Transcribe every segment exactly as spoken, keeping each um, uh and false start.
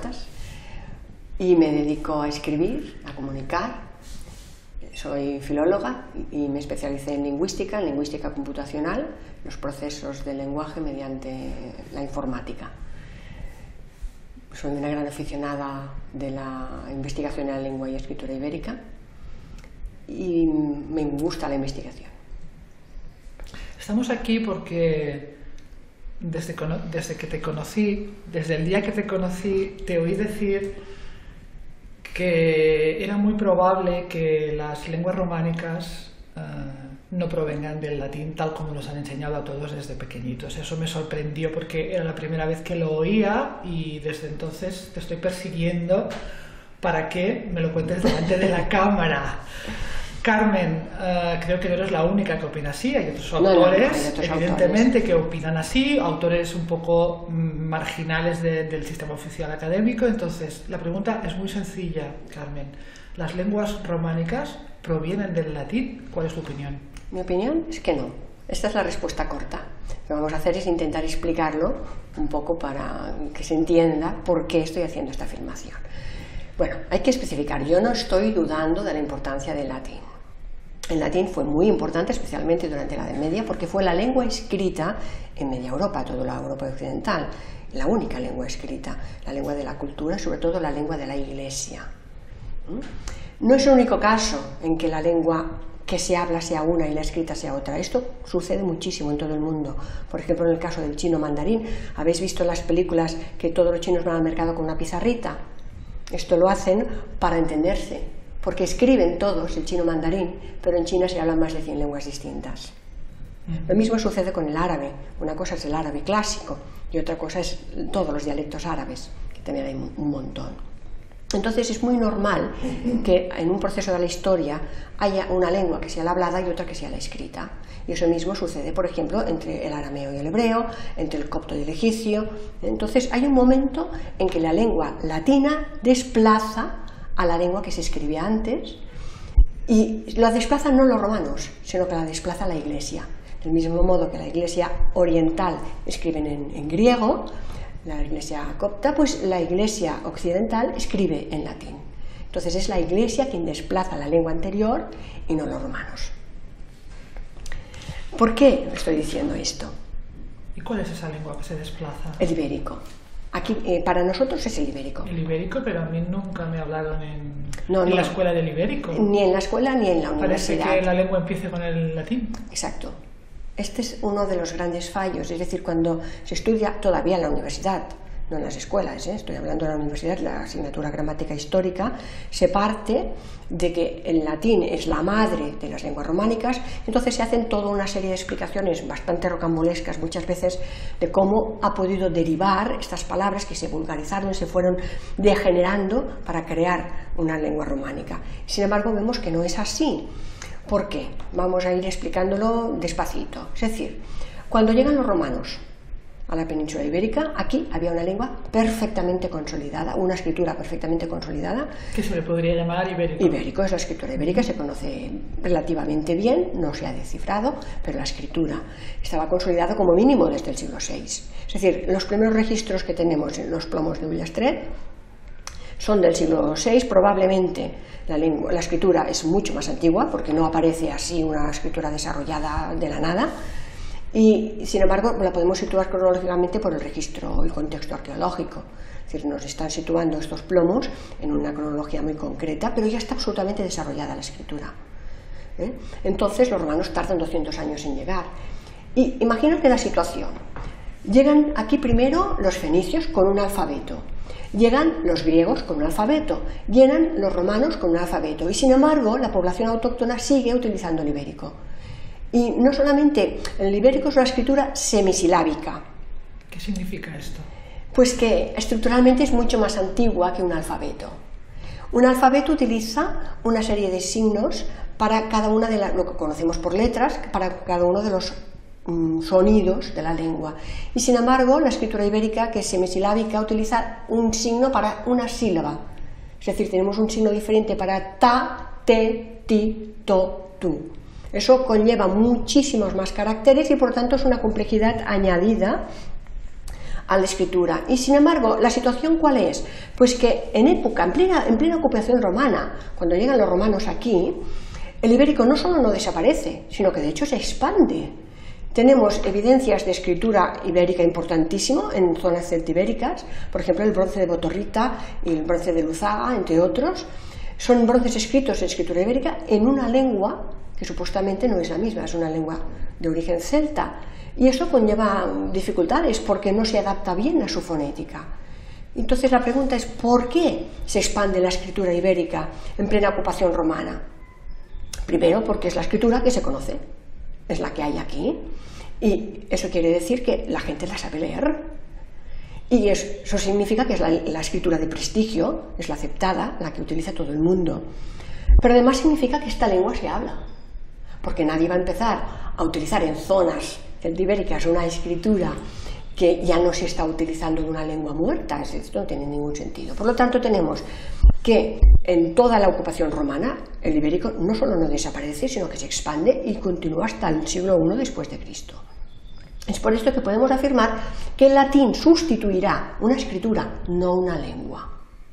Huertas, y me dedico a escribir, a comunicar. Soy filóloga y me especialicé en lingüística, en lingüística computacional, los procesos del lenguaje mediante la informática. Soy una gran aficionada de la investigación en la lengua y escritura ibérica y me gusta la investigación. Estamos aquí porque desde, desde que te conocí, desde el día que te conocí, te oí decir que era muy probable que las lenguas románicas uh, no provengan del latín tal como nos han enseñado a todos desde pequeñitos. Eso me sorprendió porque era la primera vez que lo oía y desde entonces te estoy persiguiendo para que me lo cuentes delante de la cámara. Carmen, uh, creo que no eres la única que opina así, hay otros autores, no, no, hay otros evidentemente, autores. que opinan así, autores un poco marginales de, del sistema oficial académico. Entonces, la pregunta es muy sencilla, Carmen. ¿Las lenguas románicas provienen del latín? ¿Cuál es tu opinión? Mi opinión es que no. Esta es la respuesta corta. Lo que vamos a hacer es intentar explicarlo un poco para que se entienda por qué estoy haciendo esta afirmación. Bueno, hay que especificar, yo no estoy dudando de la importancia del latín. El latín fue muy importante, especialmente durante la Edad Media, porque fue la lengua escrita en media Europa, toda la Europa occidental, la única lengua escrita, la lengua de la cultura, sobre todo la lengua de la Iglesia. No es el único caso en que la lengua que se habla sea una y la escrita sea otra. Esto sucede muchísimo en todo el mundo. Por ejemplo, en el caso del chino mandarín, ¿habéis visto en las películas que todos los chinos van al mercado con una pizarrita? Esto lo hacen para entenderse, porque escriben todos el chino mandarín, pero en China se hablan más de cien lenguas distintas. Lo mismo sucede con el árabe. Una cosa es el árabe clásico y otra cosa es todos los dialectos árabes, que también hay un montón. Entonces es muy normal que en un proceso de la historia haya una lengua que sea la hablada y otra que sea la escrita. Y eso mismo sucede, por ejemplo, entre el arameo y el hebreo, entre el copto y el egipcio. Entonces hay un momento en que la lengua latina desplaza a la lengua que se escribía antes, y la desplazan no los romanos, sino que la desplaza la Iglesia. Del mismo modo que la Iglesia oriental escriben en, en griego, la Iglesia copta, pues la Iglesia occidental escribe en latín. Entonces es la Iglesia quien desplaza la lengua anterior y no los romanos. ¿Por qué estoy diciendo esto? ¿Y cuál es esa lengua que se desplaza? El ibérico. Aquí, eh, para nosotros es el ibérico. El ibérico, pero a mí nunca me hablaron en, no, en no, la escuela del ibérico. Ni en la escuela ni en la Parece universidad. Parece que la lengua empiece con el latín. Exacto. Este es uno de los grandes fallos, es decir, cuando se estudia todavía en la universidad, no en las escuelas, ¿eh? Estoy hablando de la universidad, la asignatura gramática histórica, se parte de que el latín es la madre de las lenguas románicas, entonces se hacen toda una serie de explicaciones bastante rocambolescas muchas veces de cómo ha podido derivar estas palabras que se vulgarizaron y se fueron degenerando para crear una lengua románica. Sin embargo, vemos que no es así. ¿Por qué? Vamos a ir explicándolo despacito. Es decir, cuando llegan los romanos a la península ibérica, aquí había una lengua perfectamente consolidada, una escritura perfectamente consolidada. ¿Qué se le podría llamar ibérico? Ibérico, es la escritura ibérica, se conoce relativamente bien, no se ha descifrado, pero la escritura estaba consolidada como mínimo desde el siglo seis. Es decir, los primeros registros que tenemos en los plomos de Ullastret son del siglo seis, probablemente la, lengua, la escritura es mucho más antigua, porque no aparece así una escritura desarrollada de la nada, y sin embargo la podemos situar cronológicamente por el registro y contexto arqueológico. Es decir, nos están situando estos plomos en una cronología muy concreta, pero ya está absolutamente desarrollada la escritura. ¿Eh? Entonces los romanos tardan doscientos años en llegar. Y imagínate la situación. Llegan aquí primero los fenicios con un alfabeto. Llegan los griegos con un alfabeto, llegan los romanos con un alfabeto, y sin embargo la población autóctona sigue utilizando el ibérico. Y no solamente, el ibérico es una escritura semisilábica. ¿Qué significa esto? Pues que estructuralmente es mucho más antigua que un alfabeto. Un alfabeto utiliza una serie de signos para cada una de las, lo que conocemos por letras, para cada uno de los sonidos de la lengua, y sin embargo la escritura ibérica, que es semisilábica, utiliza un signo para una sílaba, es decir, tenemos un signo diferente para ta, te, ti, to, tu. Eso conlleva muchísimos más caracteres y por tanto es una complejidad añadida a la escritura. Y sin embargo, ¿la situación cuál es? Pues que en época, en plena, en plena ocupación romana, cuando llegan los romanos aquí, el ibérico no solo no desaparece, sino que de hecho se expande. Tenemos evidencias de escritura ibérica importantísimo en zonas celtibéricas, por ejemplo el bronce de Botorrita y el bronce de Luzaga, entre otros. Son bronces escritos en escritura ibérica en una lengua que supuestamente no es la misma, es una lengua de origen celta. Y eso conlleva dificultades porque no se adapta bien a su fonética. Entonces la pregunta es, ¿por qué se expande la escritura ibérica en plena ocupación romana? Primero, porque es la escritura que se conoce, es la que hay aquí, y eso quiere decir que la gente la sabe leer. Y eso significa que es la, la escritura de prestigio, es la aceptada, la que utiliza todo el mundo. Pero además significa que esta lengua se habla, porque nadie va a empezar a utilizar en zonas celtibéricas una escritura que ya no se está utilizando en una lengua muerta. Esto no tiene ningún sentido. Por lo tanto, tenemos que en toda la ocupación romana el ibérico no solo no desaparece, sino que se expande y continúa hasta el siglo primero después de Cristo. Es por esto que podemos afirmar que el latín sustituirá una escritura, no una lengua.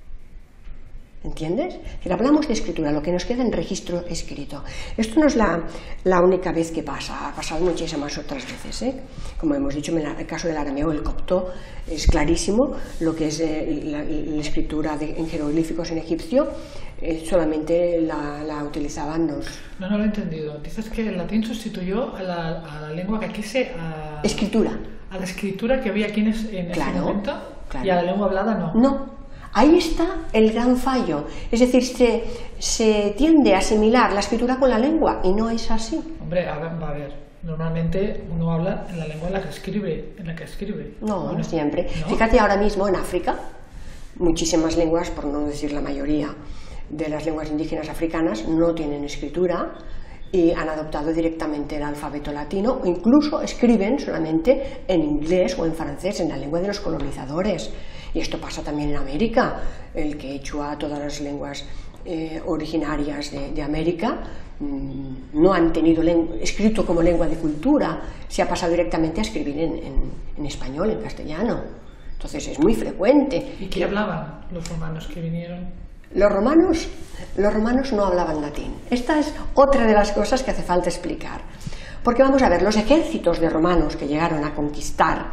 ¿Entiendes? Si hablamos de escritura, lo que nos queda en registro escrito. Esto no es la, la única vez que pasa, ha pasado muchísimas otras veces, ¿eh? Como hemos dicho, en el caso del arameo, el copto, es clarísimo lo que es eh, la, la escritura de, en jeroglíficos en egipcio, eh, solamente la, la utilizaban los... No, no lo he entendido. Dices que el latín sustituyó a la, a la lengua que aquí se... A... Escritura. A la escritura que había aquí en, en claro, ese momento, claro. Y a la lengua hablada no. No. Ahí está el gran fallo, es decir, se, se tiende a asimilar la escritura con la lengua y no es así. Hombre, a ver, va a ver, normalmente uno habla en la lengua en la que escribe, en la que escribe. No, ¿no? no siempre. ¿No? Fíjate ahora mismo en África, muchísimas lenguas, por no decir la mayoría de las lenguas indígenas africanas, no tienen escritura y han adoptado directamente el alfabeto latino o incluso escriben solamente en inglés o en francés, en la lengua de los colonizadores. Y esto pasa también en América, el quechua, todas las lenguas eh, originarias de, de América mmm, no han tenido escrito como lengua de cultura, se ha pasado directamente a escribir en, en, en español, en castellano. Entonces es muy frecuente. ¿Y qué hablaban los romanos que vinieron? Los romanos, los romanos no hablaban latín. Esta es otra de las cosas que hace falta explicar. Porque vamos a ver, los ejércitos de romanos que llegaron a conquistar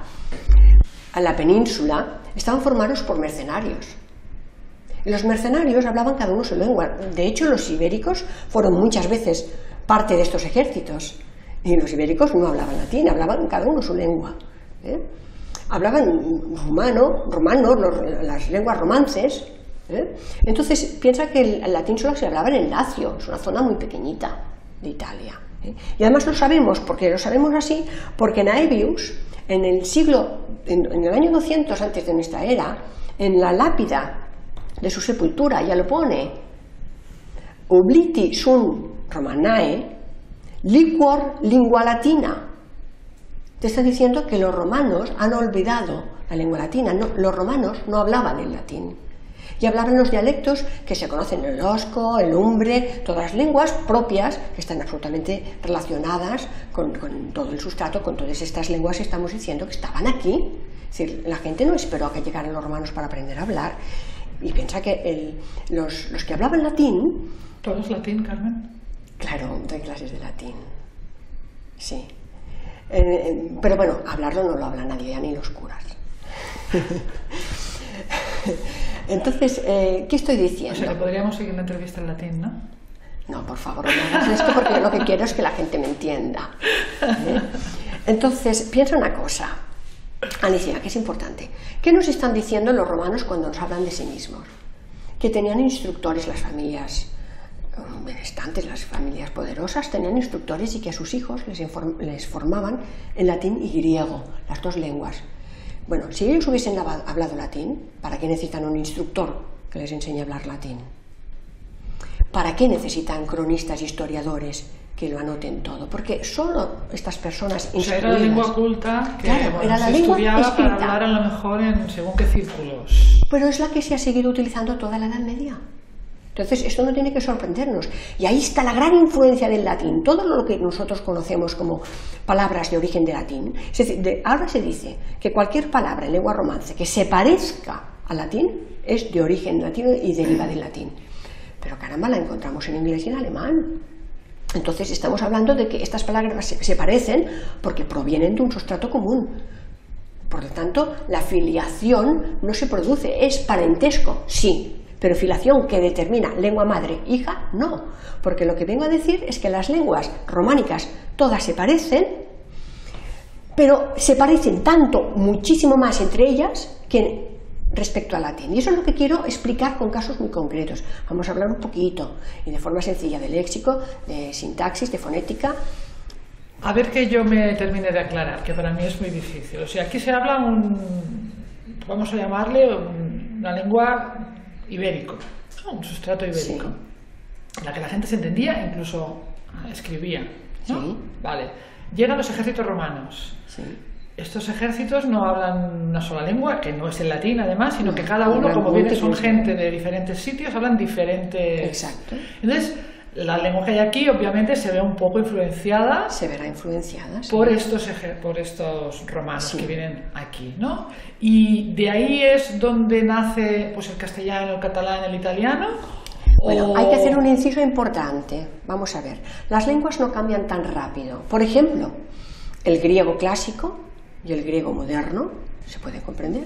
a la península estaban formados por mercenarios. Y los mercenarios hablaban cada uno su lengua. De hecho, los ibéricos fueron muchas veces parte de estos ejércitos. Y los ibéricos no hablaban latín, hablaban cada uno su lengua. ¿eh? Hablaban rumano, romano, los, las lenguas romances. ¿eh? Entonces, piensa que el, el latín solo se hablaba en el Lacio, es una zona muy pequeñita de Italia. ¿eh? Y además lo sabemos, porque lo sabemos así, porque Naevius, en el siglo, en, en el año doscientos antes de nuestra era, en la lápida de su sepultura ya lo pone: obliti sunt Romanae, liquor lingua latina. Te está diciendo que los romanos han olvidado la lengua latina. No, los romanos no hablaban el latín y hablaban los dialectos que se conocen, el osco, el umbre, todas las lenguas propias que están absolutamente relacionadas con, con todo el sustrato, con todas estas lenguas que estamos diciendo que estaban aquí. Es decir, la gente no esperó a que llegaran los romanos para aprender a hablar. Y piensa que el, los, los que hablaban latín... ¿Todo es latín, Carmen? Claro, doy clases de latín, sí. Eh, pero bueno, hablarlo no lo habla nadie, ya ni los curas. Entonces, eh, ¿qué estoy diciendo? O sea, que podríamos seguir la entrevista en latín, ¿no? No, por favor, no hagas esto porque lo que quiero es que la gente me entienda. ¿eh? Entonces, piensa una cosa, Alicia, que es importante. ¿Qué nos están diciendo los romanos cuando nos hablan de sí mismos? Que tenían instructores las familias benestantes, las familias poderosas, tenían instructores y que a sus hijos les, les formaban en latín y griego, las dos lenguas. Bueno, si ellos hubiesen hablado latín, ¿para qué necesitan un instructor que les enseñe a hablar latín? ¿Para qué necesitan cronistas, historiadores que lo anoten todo? Porque solo estas personas instruidas... O sea, era la lengua culta que claro, bueno, era la se lengua estudiaba escrita. Para hablar a lo mejor en según qué círculos. Pero es la que se ha seguido utilizando toda la Edad Media. Entonces, esto no tiene que sorprendernos. Y ahí está la gran influencia del latín. Todo lo que nosotros conocemos como palabras de origen de latín. Es decir, de, ahora se dice que cualquier palabra en lengua romance que se parezca al latín es de origen latino y deriva del latín. Pero caramba, la encontramos en inglés y en alemán. Entonces, estamos hablando de que estas palabras se, se parecen porque provienen de un sustrato común. Por lo tanto, la filiación no se produce, es parentesco, sí. Pero filiación que determina lengua madre, hija, no. Porque lo que vengo a decir es que las lenguas románicas todas se parecen, pero se parecen tanto, muchísimo más entre ellas, que respecto al latín. Y eso es lo que quiero explicar con casos muy concretos. Vamos a hablar un poquito, y de forma sencilla, de léxico, de sintaxis, de fonética. A ver que yo me termine de aclarar, que para mí es muy difícil. O sea, aquí se habla un, vamos a llamarle una lengua ibérico, ¿no? Un sustrato ibérico, sí. En la que la gente se entendía, incluso escribía, ¿no? Sí. Vale. Llegan los ejércitos romanos. Sí. Estos ejércitos no hablan una sola lengua, que no es el latín además, sino que cada uno, como viene, son gente de diferentes sitios, hablan diferentes. Exacto. Entonces, la lengua que hay aquí, obviamente, se ve un poco influenciada. Se verá influenciada. Sí. Por estos, por estos romanos, sí, que vienen aquí, ¿no? Y de ahí es donde nace, pues, el castellano, el catalán, el italiano. Bueno, o... hay que hacer un inciso importante. Vamos a ver. Las lenguas no cambian tan rápido. Por ejemplo, el griego clásico y el griego moderno se puede comprender.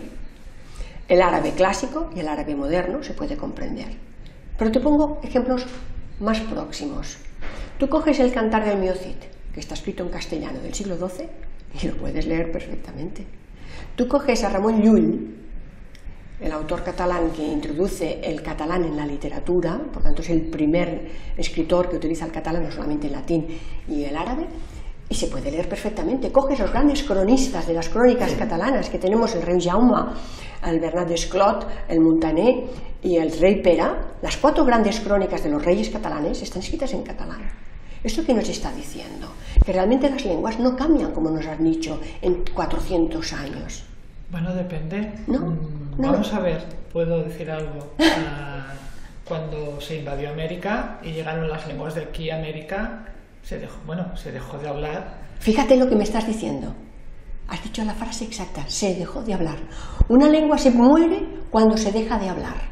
El árabe clásico y el árabe moderno se puede comprender. Pero te pongo ejemplos más próximos. Tú coges el Cantar del Mio Cid, que está escrito en castellano del siglo doce, y lo puedes leer perfectamente. Tú coges a Ramon Llull, el autor catalán que introduce el catalán en la literatura, por tanto es el primer escritor que utiliza el catalán, no solamente el latín y el árabe, y se puede leer perfectamente. Coges los grandes cronistas de las crónicas catalanas que tenemos, el rey Jaume, el Bernat d'Esclot, el Montaner y el rey Pera. Las cuatro grandes crónicas de los reyes catalanes están escritas en catalán. ¿Esto qué nos está diciendo? Que realmente las lenguas no cambian, como nos han dicho, en cuatrocientos años. Bueno, depende. ¿No? Mm, no vamos no. a ver, puedo decir algo. Uh, cuando se invadió América y llegaron las lenguas de aquí a América, se dejó, bueno, se dejó de hablar. Fíjate lo que me estás diciendo. Has dicho la frase exacta, se dejó de hablar. Una lengua se muere cuando se deja de hablar.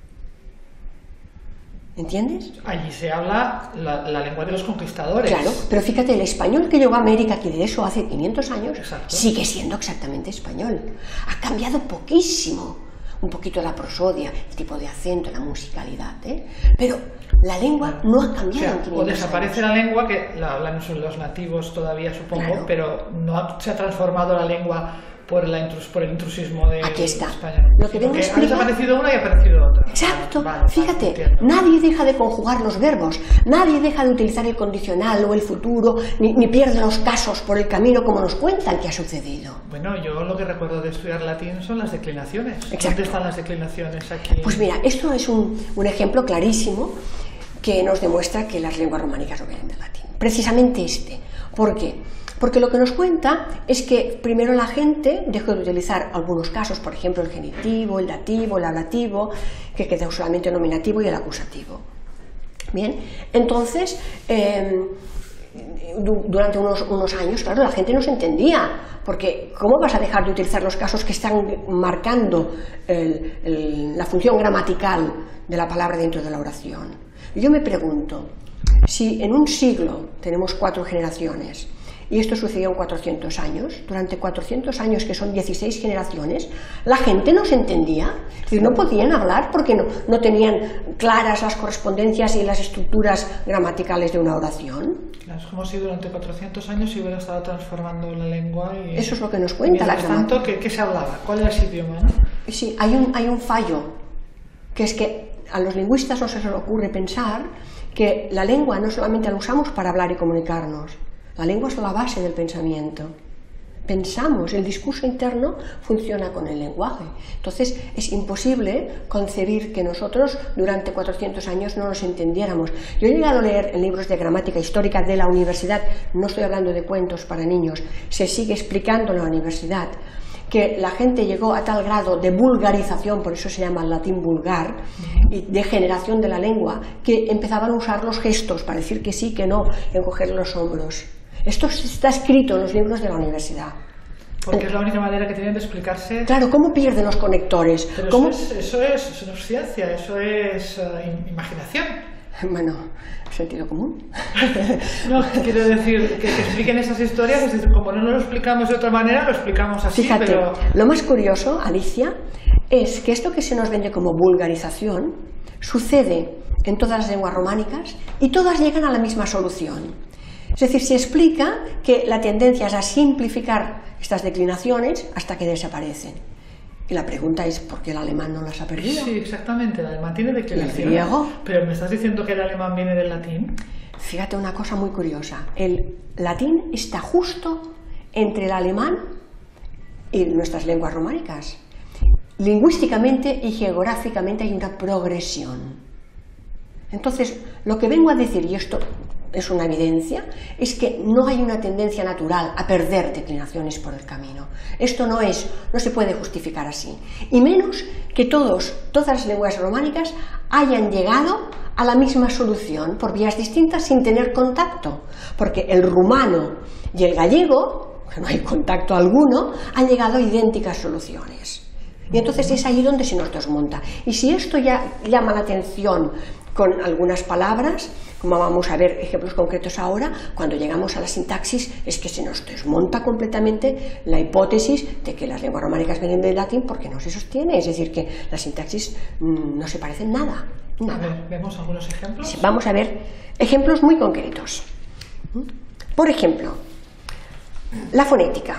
¿Entiendes? Allí se habla la, la lengua de los conquistadores. Claro, pero fíjate, el español que llegó a América, que de eso hace quinientos años, exacto, sigue siendo exactamente español. Ha cambiado poquísimo. Un poquito la prosodia, el tipo de acento, la musicalidad, ¿eh? Pero la lengua no ha cambiado, o sea, en quinientos o desaparece años. La lengua, que la hablan los nativos todavía, supongo, claro, pero no ha, se ha transformado la lengua por, la intrus, por el intrusismo de Aquí está. España. Lo que vengo a explicar... ha desaparecido una y ha aparecido otra. Exacto. Vale, vale, fíjate, vale, nadie deja de conjugar los verbos, nadie deja de utilizar el condicional o el futuro, ni, ni pierde los casos por el camino como nos cuentan que ha sucedido. Bueno, yo lo que recuerdo de estudiar latín son las declinaciones. Exacto. ¿Dónde están las declinaciones aquí? Pues mira, esto es un, un ejemplo clarísimo que nos demuestra que las lenguas románicas no vienen del latín. Precisamente este. ¿Por qué? Porque lo que nos cuenta es que primero la gente dejó de utilizar algunos casos, por ejemplo el genitivo, el dativo, el ablativo, que quedó solamente el nominativo y el acusativo. Bien, entonces, eh, durante unos, unos años, claro, la gente no se entendía, porque ¿cómo vas a dejar de utilizar los casos que están marcando el, el, la función gramatical de la palabra dentro de la oración? Y yo me pregunto, si en un siglo tenemos cuatro generaciones, y esto sucedió en cuatrocientos años, durante cuatrocientos años, que son dieciséis generaciones, la gente no se entendía, y no podían hablar porque no, no tenían claras las correspondencias y las estructuras gramaticales de una oración. Claro, es como si durante cuatrocientos años se hubiera estado transformando la lengua y... Eso es lo que nos cuenta la gramática. Tanto, ¿qué, ¿qué se hablaba? ¿Cuál era ese idioma? ¿No? Sí, hay un, hay un fallo, que es que a los lingüistas no se les ocurre pensar que la lengua no solamente la usamos para hablar y comunicarnos. La lengua es la base del pensamiento. Pensamos, el discurso interno funciona con el lenguaje. Entonces es imposible concebir que nosotros durante cuatrocientos años no nos entendiéramos. Yo he llegado a leer en libros de gramática histórica de la universidad, no estoy hablando de cuentos para niños, se sigue explicando en la universidad, que la gente llegó a tal grado de vulgarización, por eso se llama el latín vulgar, y de generación de la lengua, que empezaban a usar los gestos para decir que sí, que no, encoger los hombros. Esto está escrito en los libros de la universidad. Porque es la única manera que tienen de explicarse. Claro, ¿cómo pierden los conectores? Pero ¿Cómo? Eso, es, eso, es, eso no es ciencia, eso es uh, imaginación. Bueno, sentido común. No, quiero decir, que, que expliquen esas historias, es decir, como no lo explicamos de otra manera, lo explicamos así. Fíjate, pero... lo más curioso, Alicia, es que esto que se nos vende como vulgarización sucede en todas las lenguas románicas y todas llegan a la misma solución. Es decir, se explica que la tendencia es a simplificar estas declinaciones hasta que desaparecen. Y la pregunta es, ¿por qué el alemán no las ha perdido? Sí, exactamente, el alemán tiene declinaciones. ¿Y el griego? Pero me estás diciendo que el alemán viene del latín. Fíjate una cosa muy curiosa, el latín está justo entre el alemán y nuestras lenguas románicas. Lingüísticamente y geográficamente hay una progresión. Entonces, lo que vengo a decir, y esto es una evidencia, es que no hay una tendencia natural a perder declinaciones por el camino. Esto no es, no se puede justificar así. Y menos que todos, todas las lenguas románicas hayan llegado a la misma solución por vías distintas sin tener contacto. Porque el rumano y el gallego, que no hay contacto alguno, han llegado a idénticas soluciones. Y entonces es ahí donde se nos desmonta. Y si esto ya llama la atención con algunas palabras, como vamos a ver ejemplos concretos ahora, cuando llegamos a la sintaxis es que se nos desmonta completamente la hipótesis de que las lenguas románicas vienen del latín porque no se sostiene, es decir, que la sintaxis mmm, no se parecen nada, nada. A ver, ¿vemos algunos ejemplos? Vamos a ver ejemplos muy concretos. Por ejemplo, la fonética.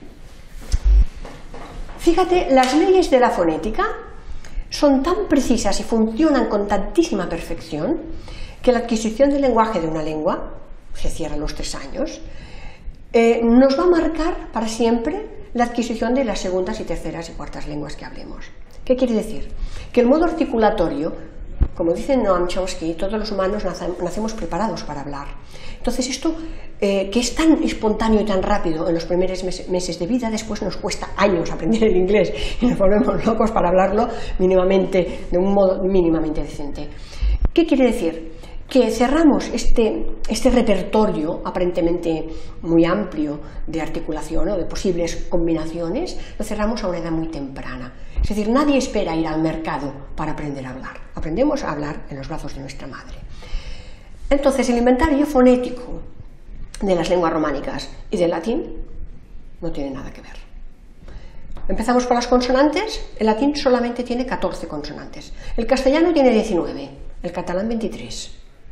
Fíjate, las leyes de la fonética son tan precisas y funcionan con tantísima perfección que la adquisición del lenguaje de una lengua, se cierra a los tres años, eh, nos va a marcar para siempre la adquisición de las segundas y terceras y cuartas lenguas que hablemos. ¿Qué quiere decir? Que el modo articulatorio, como dice Noam Chomsky, todos los humanos nacemos preparados para hablar. Entonces esto, eh, que es tan espontáneo y tan rápido en los primeros mes meses de vida, después nos cuesta años aprender el inglés y nos volvemos locos para hablarlo mínimamente, de un modo mínimamente decente. ¿Qué quiere decir? Que cerramos este, este repertorio aparentemente muy amplio de articulación o de posibles combinaciones, lo cerramos a una edad muy temprana. Es decir, nadie espera ir al mercado para aprender a hablar. Aprendemos a hablar en los brazos de nuestra madre. Entonces, el inventario fonético de las lenguas románicas y del latín no tiene nada que ver. Empezamos por las consonantes. El latín solamente tiene catorce consonantes. El castellano tiene diecinueve, el catalán veintitrés.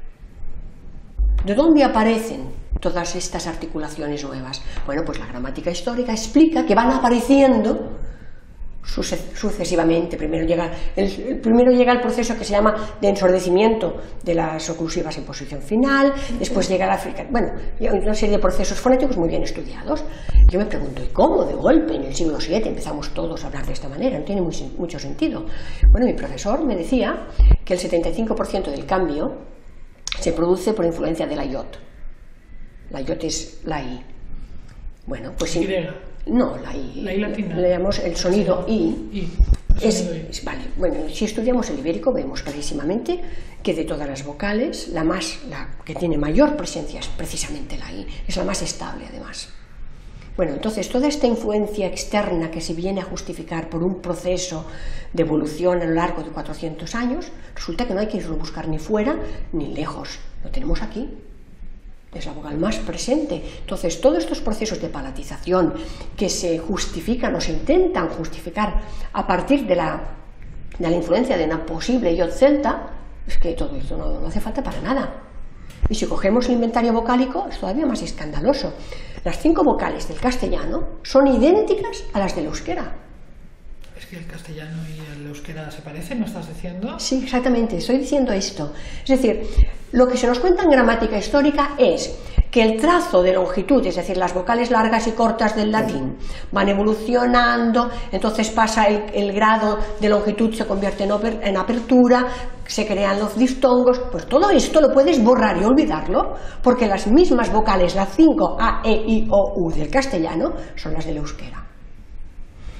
¿De dónde aparecen todas estas articulaciones nuevas? Bueno, pues la gramática histórica explica que van apareciendo sucesivamente. Primero llega el, primero llega el proceso que se llama de ensordecimiento de las oclusivas en posición final, después llega la fricatividad. Bueno, una serie de procesos fonéticos muy bien estudiados. Yo me pregunto, ¿y cómo de golpe en el siglo siete empezamos todos a hablar de esta manera? No tiene muy, mucho sentido. Bueno, mi profesor me decía que el setenta y cinco por ciento del cambio se produce por influencia de la iot. La iot es la i. Bueno, pues sí. No, la i. La i latina. Le llamamos el sonido i. I. Es, es, vale, bueno, si estudiamos el ibérico vemos clarísimamente que de todas las vocales, la más, la que tiene mayor presencia es precisamente la i. Es la más estable, además. Bueno, entonces toda esta influencia externa que se viene a justificar por un proceso de evolución a lo largo de cuatrocientos años, resulta que no hay que irlo a buscar ni fuera ni lejos, lo tenemos aquí, es la vocal más presente. Entonces todos estos procesos de palatización que se justifican o se intentan justificar a partir de la, de la influencia de una posible iot celta, es que todo esto no, no hace falta para nada. Y si cogemos el inventario vocálico es todavía más escandaloso. Las cinco vocales del castellano son idénticas a las del euskera. ¿Es que el castellano y el euskera se parecen, no estás diciendo? Sí, exactamente, estoy diciendo esto. Es decir, lo que se nos cuenta en gramática histórica es que el trazo de longitud, es decir, las vocales largas y cortas del latín, van evolucionando, entonces pasa el, el grado de longitud, se convierte en, oper, en apertura, se crean los diftongo, pues todo esto lo puedes borrar y olvidarlo, porque las mismas vocales, las cinco A, E, I, O, U del castellano, son las del euskera.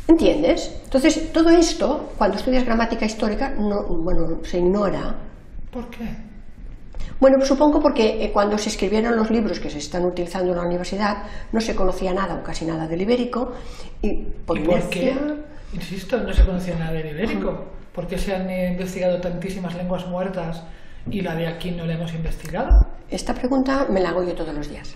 ¿Entiendes? Entonces, todo esto, cuando estudias gramática histórica, no, bueno, se ignora. ¿Por qué? Bueno, pues supongo porque eh, cuando se escribieron los libros que se están utilizando en la universidad, no se conocía nada o casi nada del ibérico. ¿Y por, ¿Y por qué? Insisto, no se conocía nada del ibérico. ¿Por qué se han eh, investigado tantísimas lenguas muertas y la de aquí no la hemos investigado? Esta pregunta me la hago yo todos los días.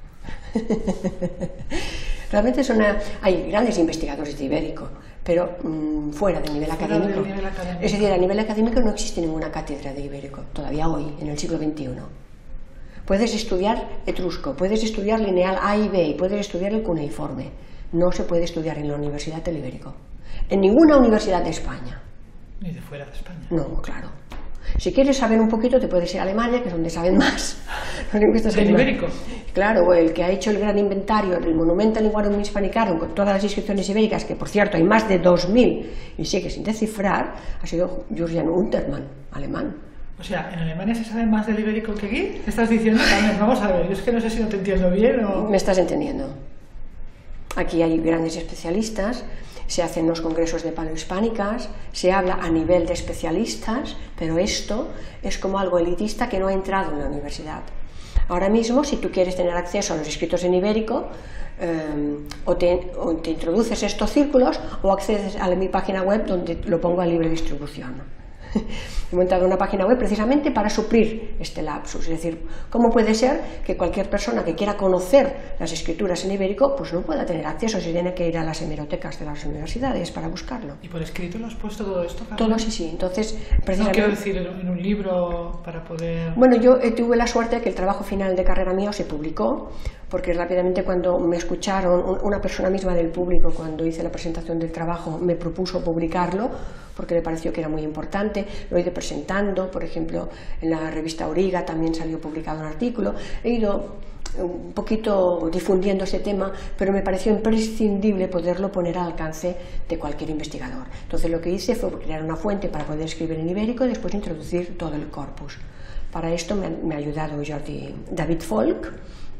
Realmente son una, hay grandes investigadores de ibérico, pero mmm, fuera del nivel, fuera académico. del nivel académico. Es decir, a nivel académico no existe ninguna cátedra de ibérico, todavía hoy, en el siglo veintiuno. Puedes estudiar etrusco, puedes estudiar lineal A y B, y puedes estudiar el cuneiforme. No se puede estudiar en la Universidad del Ibérico, en ninguna universidad de España. Ni de fuera de España. No, claro. Si quieres saber un poquito, te puedes ir a Alemania, que es donde saben más. ¿Del ibérico? Claro, el que ha hecho el gran inventario del Monumental Linguarum Hispanicarum con todas las inscripciones ibéricas, que por cierto hay más de dos mil y sigue sin descifrar, ha sido Jürgen Untermann, alemán. O sea, ¿en Alemania se sabe más del ibérico que aquí? ¿Qué estás diciendo? Carmen, vamos a ver, yo es que no sé si no te entiendo bien o... Me estás entendiendo. Aquí hay grandes especialistas, se hacen los congresos de paleohispánicas, se habla a nivel de especialistas, pero esto es como algo elitista que no ha entrado en la universidad. Ahora mismo, si tú quieres tener acceso a los escritos en ibérico, eh, o, te, o te introduces estos círculos o accedes a mi página web donde lo pongo a libre distribución. He montado una página web precisamente para suplir este lapsus, es decir, ¿cómo puede ser que cualquier persona que quiera conocer las escrituras en ibérico pues no pueda tener acceso si tiene que ir a las hemerotecas de las universidades para buscarlo? ¿Y por escrito lo has puesto todo esto, Carmen? Todo, sí, sí. Entonces, precisamente... No quiero decir en un libro para poder... Bueno, yo eh, tuve la suerte de que el trabajo final de carrera mío se publicó, porque rápidamente cuando me escucharon, una persona misma del público, cuando hice la presentación del trabajo, me propuso publicarlo, porque le pareció que era muy importante. Lo he ido presentando, por ejemplo, en la revista Auriga también salió publicado un artículo. He ido un poquito difundiendo ese tema, pero me pareció imprescindible poderlo poner al alcance de cualquier investigador. Entonces lo que hice fue crear una fuente para poder escribir en ibérico y después introducir todo el corpus. Para esto me, me ha ayudado Jordi, David Folk,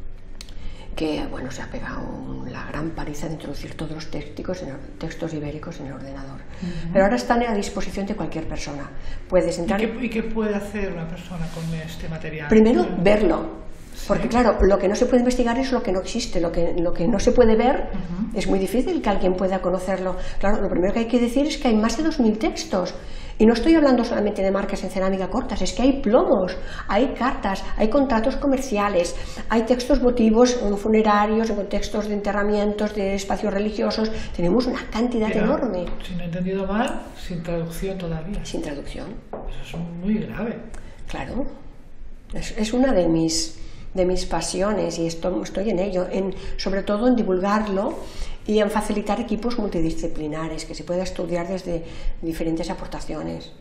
que bueno, se ha pegado la gran paliza de introducir todos los textos, textos ibéricos en el ordenador. Uh-huh. Pero ahora están a disposición de cualquier persona. Puedes entrar... ¿Y qué, ¿Y qué puede hacer una persona con este material? Primero, verlo. Porque claro, lo que no se puede investigar es lo que no existe, lo que, lo que no se puede ver, uh-huh. Es muy difícil que alguien pueda conocerlo. Claro, lo primero que hay que decir es que hay más de dos mil textos. Y no estoy hablando solamente de marcas en cerámica cortas, es que hay plomos, hay cartas, hay contratos comerciales, hay textos votivos funerarios, en contextos de enterramientos, de espacios religiosos. Tenemos una cantidad Pero, enorme. Si no he entendido mal, sin traducción todavía. Sin traducción. Eso es muy grave. Claro, es, es una de mis, de mis pasiones y esto, estoy en ello, en, sobre todo en divulgarlo y en facilitar equipos multidisciplinares, que se pueda estudiar desde diferentes aportaciones.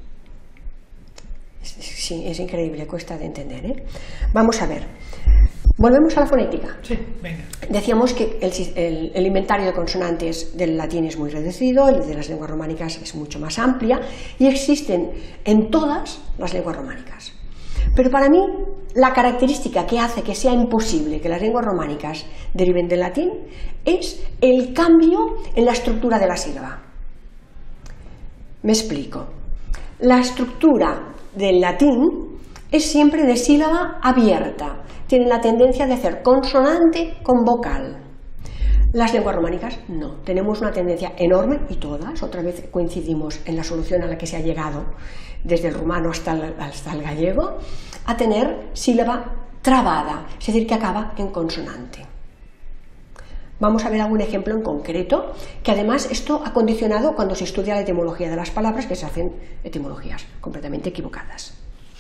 Sí, es increíble, cuesta de entender, ¿eh? Vamos a ver. Volvemos a la fonética. Sí, venga. Decíamos que el, el, el inventario de consonantes del latín es muy reducido, el de las lenguas románicas es mucho más amplia y existen en todas las lenguas románicas. Pero para mí, la característica que hace que sea imposible que las lenguas románicas deriven del latín es el cambio en la estructura de la sílaba. Me explico. La estructura del latín es siempre de sílaba abierta. Tiene la tendencia de hacer consonante con vocal. Las lenguas románicas no. Tenemos una tendencia enorme, y todas, otra vez coincidimos en la solución a la que se ha llegado desde el rumano hasta el, hasta el gallego, a tener sílaba trabada, es decir, que acaba en consonante. Vamos a ver algún ejemplo en concreto, que además esto ha condicionado cuando se estudia la etimología de las palabras, que se hacen etimologías completamente equivocadas.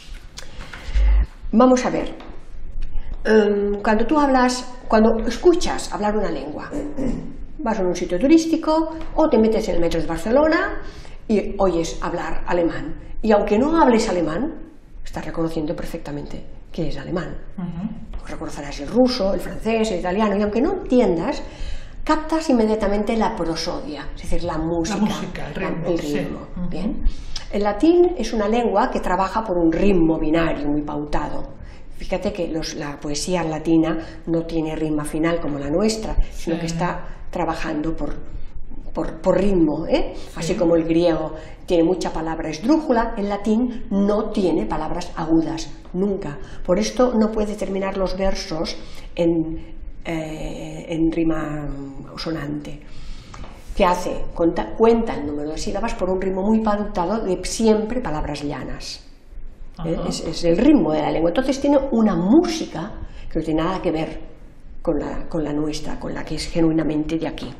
Vamos a ver, cuando tú hablas, cuando escuchas hablar una lengua, vas a un sitio turístico o te metes en el metro de Barcelona y oyes hablar alemán, y aunque no hables alemán, estás reconociendo perfectamente que es alemán. Uh-huh. Reconocerás el ruso, el francés, el italiano, y aunque no entiendas, captas inmediatamente la prosodia, es decir, la música, la música el ritmo. La, el ritmo. Sí. Uh-huh. ¿Bien? El latín es una lengua que trabaja por un ritmo binario muy pautado. Fíjate que los, la poesía latina no tiene rima final como la nuestra, sino sí. que está trabajando por por, por ritmo, ¿eh? Sí. Así como el griego tiene mucha palabra esdrújula, el latín no tiene palabras agudas, nunca. Por esto no puede terminar los versos en, eh, en rima sonante. ¿Qué hace? Cuenta, cuenta el número de sílabas por un ritmo muy pautado de siempre palabras llanas. ¿Eh? Es, es el ritmo de la lengua. Entonces tiene una música que no tiene nada que ver con la, con la nuestra, con la que es genuinamente de aquí.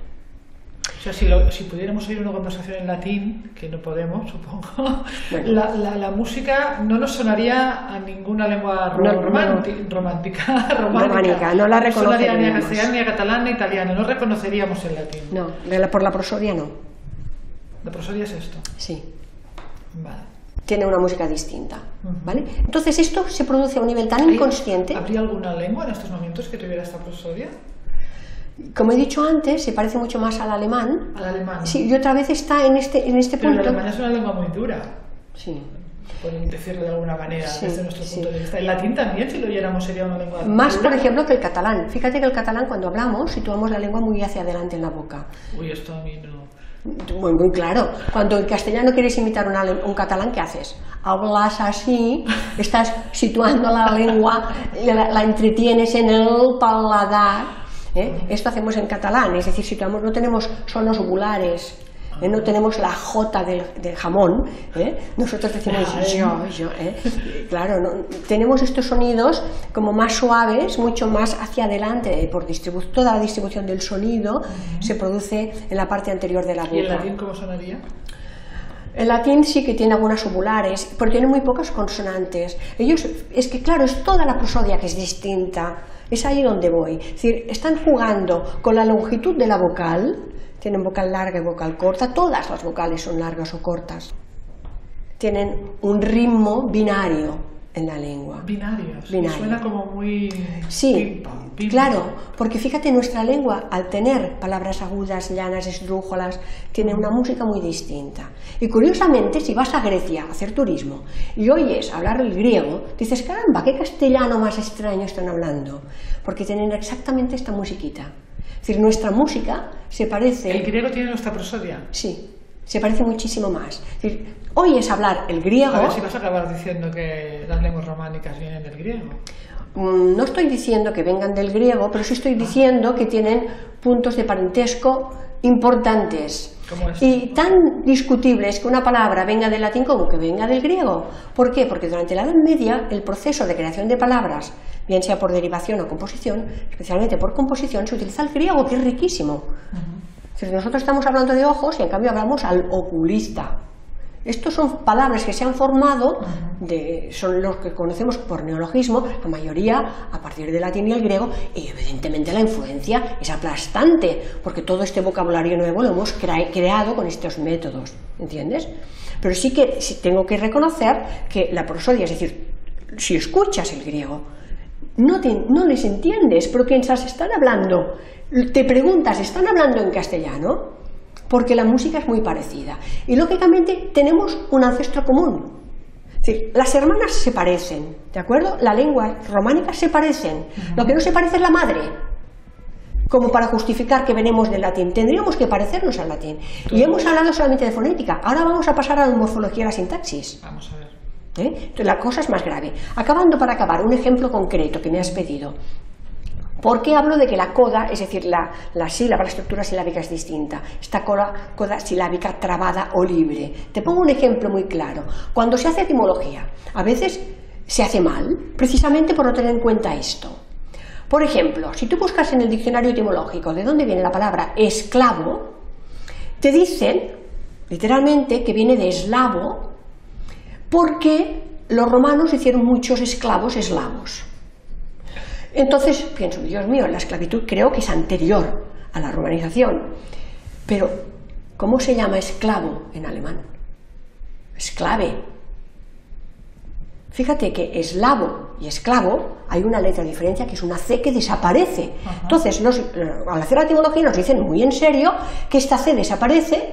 O sea, si, lo, si pudiéramos oír una conversación en latín, que no podemos, supongo, bueno. la, la, la música no nos sonaría a ninguna lengua ro no, romántica, no. romántica, románica, no la reconoceríamos. No sonaría ni a castellano, ni a catalán, ni a italiano, no reconoceríamos el latín. No, por la prosodia no. ¿La prosodia es esto? Sí. Vale. Tiene una música distinta, ¿vale? Entonces esto se produce a un nivel tan inconsciente. ¿Habría alguna lengua en estos momentos que tuviera esta prosodia? Como he dicho antes, se parece mucho más al alemán. Al alemán. Sí, y otra vez está en este, en este Pero punto. el alemán es una lengua muy dura. Sí. Pueden decirlo de alguna manera, sí, desde nuestro sí. punto de vista. El latín también, si lo oyéramos, sería una lengua más, dura. Por ejemplo, que el catalán. Fíjate que el catalán, cuando hablamos, situamos la lengua muy hacia adelante en la boca. Uy, esto a mí no. Muy, muy claro. Cuando en castellano quieres imitar una, un catalán, ¿qué haces? Hablas así, estás situando la lengua, la, la entretienes en el paladar. ¿eh? Esto hacemos en catalán, es decir, situamos, no tenemos sonos ovulares, ¿eh? No tenemos la jota del, del jamón, ¿eh? Nosotros decimos yo, yo, ¿eh? Claro, no, tenemos estos sonidos como más suaves, mucho más hacia adelante, por distribu toda la distribución del sonido uh-huh. se produce en la parte anterior de la boca. ¿Y el latín cómo sonaría? El latín sí que tiene algunas ovulares, pero tiene muy pocas consonantes. Ellos, es que claro, es toda la prosodia que es distinta, es ahí donde voy. Es decir, están jugando con la longitud de la vocal, tienen vocal larga y vocal corta, todas las vocales son largas o cortas. Tienen un ritmo binario en la lengua. Binarios, Binario. Suena como muy... Sí, pimpa, pimpa. Claro, porque fíjate, nuestra lengua, al tener palabras agudas, llanas, esdrújulas, tiene una música muy distinta. Y curiosamente, si vas a Grecia a hacer turismo y oyes hablar el griego, dices, caramba, qué castellano más extraño están hablando, porque tienen exactamente esta musiquita. Es decir, nuestra música se parece... ¿El griego tiene nuestra prosodia? Sí, se parece muchísimo más. Es decir, oyes hablar el griego... A ver si vas a acabar diciendo que las lenguas románicas vienen del griego. No estoy diciendo que vengan del griego, pero sí estoy diciendo que tienen puntos de parentesco importantes. ¿Cómo es? Y tan discutible es que una palabra venga del latín como que venga del griego. ¿Por qué? Porque durante la Edad Media el proceso de creación de palabras, bien sea por derivación o composición, especialmente por composición, se utiliza el griego, que es riquísimo. Uh-huh. Es decir, nosotros estamos hablando de ojos y en cambio hablamos al oculista. Estos son palabras que se han formado, de, son los que conocemos por neologismo, la mayoría a partir del latín y el griego, y evidentemente la influencia es aplastante, porque todo este vocabulario nuevo lo hemos cre creado con estos métodos, ¿entiendes? Pero sí que sí tengo que reconocer que la prosodia, es decir, si escuchas el griego, no, te, no les entiendes, pero piensas, están hablando, te preguntas, ¿están hablando en castellano? Porque la música es muy parecida. Y lógicamente tenemos un ancestro común. Es decir, las hermanas se parecen, ¿de acuerdo? La lengua románica se parecen. Uh-huh. Lo que no se parece es la madre. Como para justificar que venimos del latín. Tendríamos que parecernos al latín. Entonces, y hemos hablado solamente de fonética. Ahora vamos a pasar a la morfología y la sintaxis. Vamos a ver. ¿Eh? Entonces la cosa es más grave. Acabando para acabar, un ejemplo concreto que me has pedido. ¿Por qué hablo de que la coda, es decir, la, la sílaba, la estructura silábica es distinta? Esta coda, coda silábica trabada o libre. Te pongo un ejemplo muy claro. Cuando se hace etimología, a veces se hace mal, precisamente por no tener en cuenta esto. Por ejemplo, si tú buscas en el diccionario etimológico de dónde viene la palabra esclavo, te dicen, literalmente, que viene de eslavo, porque los romanos hicieron muchos esclavos eslavos. Entonces pienso, Dios mío, la esclavitud creo que es anterior a la romanización, pero ¿cómo se llama esclavo en alemán? Esclave. Fíjate que eslavo y esclavo hay una letra de diferencia que es una C que desaparece. Ajá. Entonces, los, al hacer la etimología nos dicen muy en serio que esta C desaparece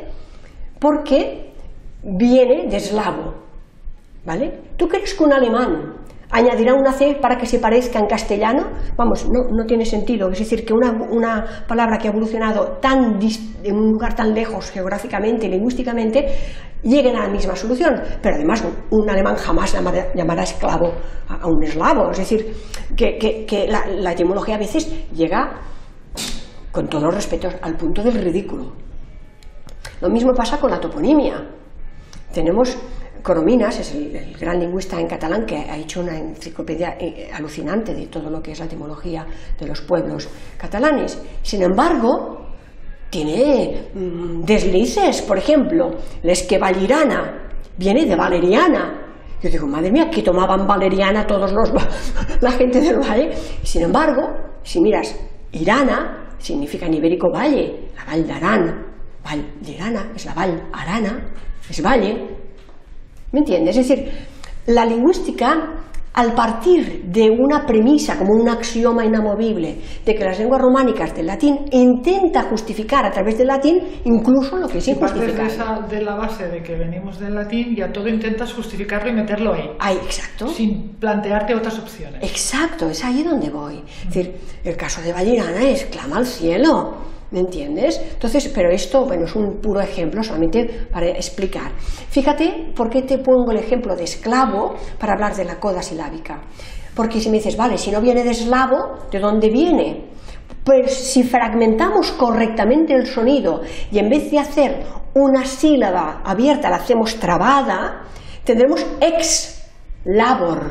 porque viene de eslavo, ¿vale? ¿Tú crees que un alemán añadirá una C para que se parezca en castellano. Vamos, no, no tiene sentido. Es decir, que una, una palabra que ha evolucionado tan en un lugar tan lejos geográficamente y lingüísticamente lleguen a la misma solución. Pero además un alemán jamás llamará, llamará esclavo a, a un eslavo. Es decir, que, que, que la, la etimología a veces llega, con todos los respetos, al punto del ridículo. Lo mismo pasa con la toponimia. Tenemos Corominas, es el, el gran lingüista en catalán que ha hecho una enciclopedia eh, alucinante de todo lo que es la etimología de los pueblos catalanes. Sin embargo, tiene mmm, deslices. Por ejemplo, l'esquevallirana viene de valeriana. Yo digo, madre mía, que tomaban valeriana todos los la gente del valle. Sin embargo, si miras, irana significa en ibérico valle, la Val d'Aran. Val d'Irana es la Val Arana, es valle. ¿Me entiendes? Es decir, la lingüística, al partir de una premisa, como un axioma inamovible, de que las lenguas románicas del latín intenta justificar a través del latín incluso lo que es injustificable. Y partes de, de la base de que venimos del latín, ya todo intentas justificarlo y meterlo ahí. Ahí, exacto. Sin plantearte otras opciones. Exacto, es ahí donde voy. Es decir, el caso de Valirana es clama al cielo. ¿Me entiendes? Entonces, pero esto, bueno, es un puro ejemplo solamente para explicar. Fíjate por qué te pongo el ejemplo de esclavo para hablar de la coda silábica. Porque si me dices, vale, si no viene de eslavo, ¿de dónde viene? Pues si fragmentamos correctamente el sonido y en vez de hacer una sílaba abierta la hacemos trabada, tendremos ex labor.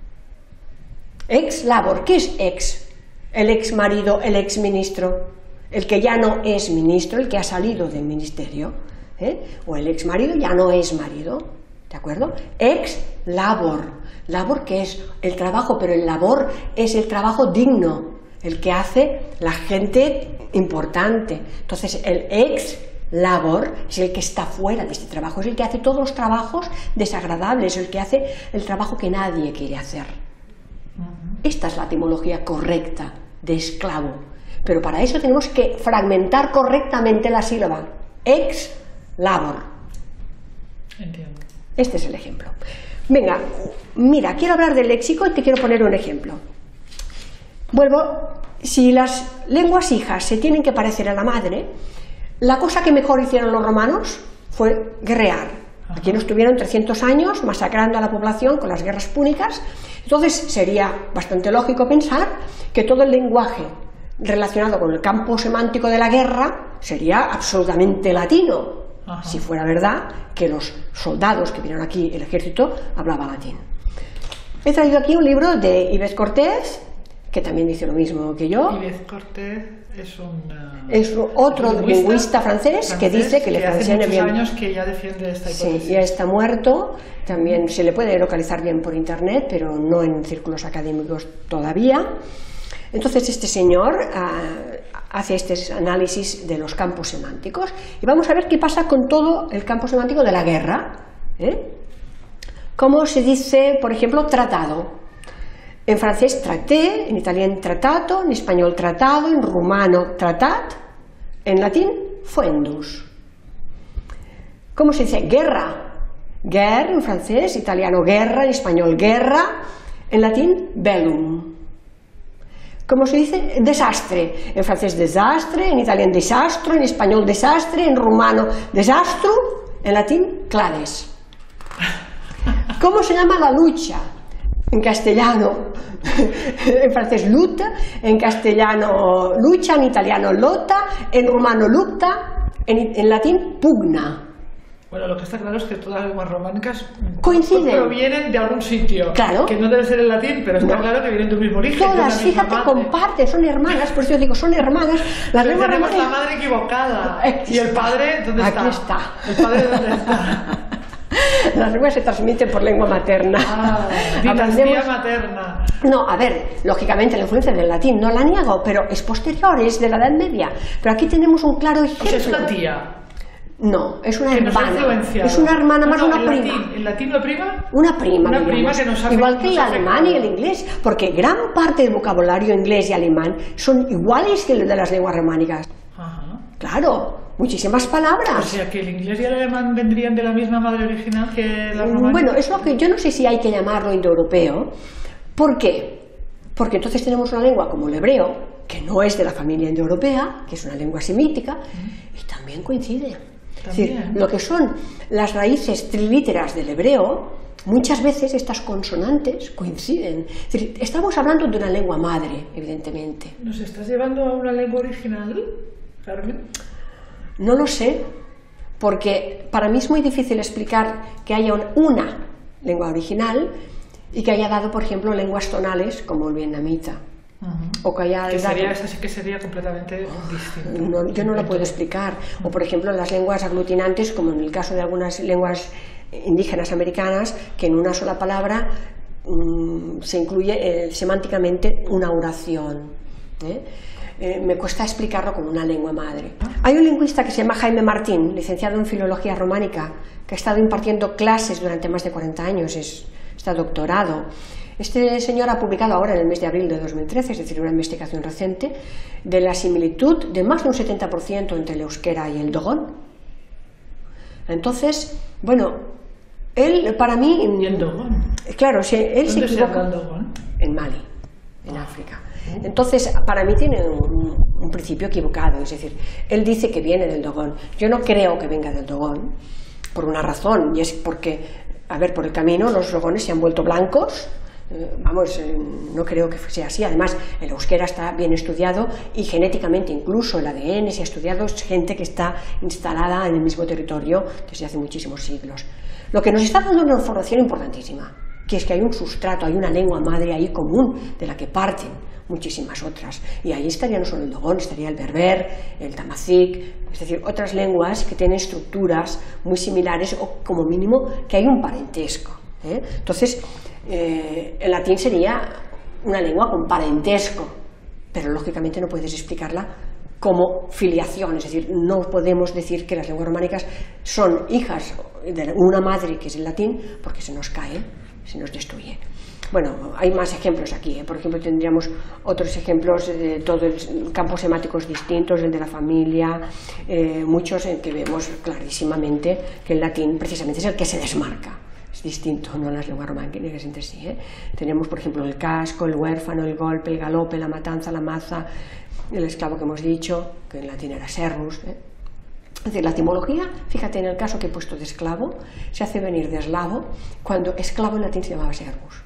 Ex labor, ¿qué es ex? El ex marido, el ex ministro. El que ya no es ministro, el que ha salido del ministerio, ¿eh? O el ex marido ya no es marido, ¿de acuerdo? Ex labor, labor que es el trabajo, pero el labor es el trabajo digno, el que hace la gente importante. Entonces el ex labor es el que está fuera de este trabajo, es el que hace todos los trabajos desagradables, es el que hace el trabajo que nadie quiere hacer. Esta es la etimología correcta de esclavo. Pero para eso tenemos que fragmentar correctamente la sílaba. Ex labor. Entiendo. Este es el ejemplo. Venga, mira, quiero hablar del léxico y te quiero poner un ejemplo. Vuelvo, si las lenguas hijas se tienen que parecer a la madre, la cosa que mejor hicieron los romanos fue guerrear. Aquí nos tuvieron trescientos años masacrando a la población con las guerras púnicas. Entonces sería bastante lógico pensar que todo el lenguaje relacionado con el campo semántico de la guerra sería absolutamente latino. Ajá. Si fuera verdad que los soldados que vinieron aquí, el ejército, hablaba latín. He traído aquí un libro de Yves Cortés, que también dice lo mismo que yo. Yves Cortés es un es otro lingüista, lingüista francés, francés que dice que, que le funciona bien. Hace muchos años que ya defiende esta hipótesis. Sí, ya está muerto. También se le puede localizar bien por internet, pero no en círculos académicos todavía. Entonces este señor uh, hace este análisis de los campos semánticos y vamos a ver qué pasa con todo el campo semántico de la guerra. ¿eh? ¿Cómo se dice, por ejemplo, tratado? En francés traté, en italiano tratato, en español tratado, en rumano tratat, en latín fuendus. ¿Cómo se dice guerra? Guerre en francés, italiano guerra, en español guerra, en latín bellum. ¿Cómo se dice? Desastre. En francés desastre, en italiano desastro, en español desastre, en rumano desastro, en latín clades. ¿Cómo se llama la lucha? En castellano, en francés luta, en castellano lucha, en italiano lotta, en rumano lucta, en, en latín pugna. Bueno, lo que está claro es que todas las lenguas románicas coinciden, provienen de algún sitio, claro, que no debe ser el latín, pero está no. claro que vienen de un mismo origen. Todas, fíjate, comparten, son hermanas, por eso yo digo, son hermanas. Las pero tenemos romanas... la madre equivocada. ¿Y el padre dónde está? Aquí está. ¿El padre dónde está? Las lenguas se transmiten por lengua materna. Ah, dinastía materna. No, a ver, lógicamente la influencia del latín no la niego, pero es posterior, es de la Edad Media. Pero aquí tenemos un claro ejemplo. O sea, es una tía. No, es una que hermana. Es una hermana no, más no, una ¿el prima. Latín, ¿El latín lo prima? Una prima. Una prima que nos hace, igual que nos el alemán y el inglés, porque gran parte del vocabulario inglés y alemán son iguales que los de las lenguas románicas. Ajá. Claro, muchísimas palabras. O sea, que el inglés y el alemán vendrían de la misma madre original que la románica. Bueno, es lo que yo no sé si hay que llamarlo indoeuropeo, ¿Por qué? Porque entonces tenemos una lengua como el hebreo, que no es de la familia indoeuropea, que es una lengua semítica, y también coincide. ¿También? Es decir, lo que son las raíces trilíteras del hebreo, muchas veces estas consonantes coinciden. Es decir, estamos hablando de una lengua madre, evidentemente. ¿Nos estás llevando a una lengua original, Carmen? No lo sé, porque para mí es muy difícil explicar que haya una lengua original y que haya dado, por ejemplo, lenguas tonales como el vietnamita. Uh-huh. O que haya que dado... sería, esa sí que sería completamente distinto. No, yo no lo puedo explicar. O, por ejemplo, las lenguas aglutinantes, como en el caso de algunas lenguas indígenas americanas, que en una sola palabra mmm, se incluye eh, semánticamente una oración. ¿eh? Eh, me cuesta explicarlo como una lengua madre. Hay un lingüista que se llama Jaime Martín, licenciado en Filología Románica, que ha estado impartiendo clases durante más de cuarenta años, es, está doctorado. Este señor ha publicado ahora en el mes de abril de dos mil trece, es decir, una investigación reciente, de la similitud de más de un setenta por ciento entre el euskera y el dogón. Entonces, bueno, él para mí... ¿Y el dogón? Claro, si él se equivoca... ¿Dónde se habla el dogón? En Mali, en África. Entonces, para mí tiene un, un principio equivocado, es decir, él dice que viene del dogón. Yo no creo que venga del dogón, por una razón, y es porque, a ver, por el camino los dogones se han vuelto blancos. Vamos, no creo que sea así. Además, el euskera está bien estudiado y genéticamente incluso el A D N se ha estudiado, es gente que está instalada en el mismo territorio desde hace muchísimos siglos. Lo que nos está dando una información importantísima, que es que hay un sustrato, hay una lengua madre ahí común de la que parten muchísimas otras. Y ahí estaría no solo el dogón, estaría el berber, el tamazic, es decir, otras lenguas que tienen estructuras muy similares o como mínimo que hay un parentesco. ¿eh? Entonces, eh, el latín sería una lengua con parentesco, pero lógicamente no puedes explicarla como filiación, es decir, no podemos decir que las lenguas románicas son hijas de una madre que es el latín, porque se nos cae, se nos destruye. Bueno, hay más ejemplos aquí, ¿eh? Por ejemplo, tendríamos otros ejemplos de todos campos semánticos distintos, el de la familia, eh, muchos en que vemos clarísimamente que el latín precisamente es el que se desmarca. Es distinto, no las lenguas románicas entre sí. ¿eh? Tenemos, por ejemplo, el casco, el huérfano, el golpe, el galope, la matanza, la maza, el esclavo que hemos dicho, que en latín era servus. ¿eh? Es decir, la etimología, fíjate en el caso que he puesto de esclavo, se hace venir de eslavo, cuando esclavo en latín se llamaba servus.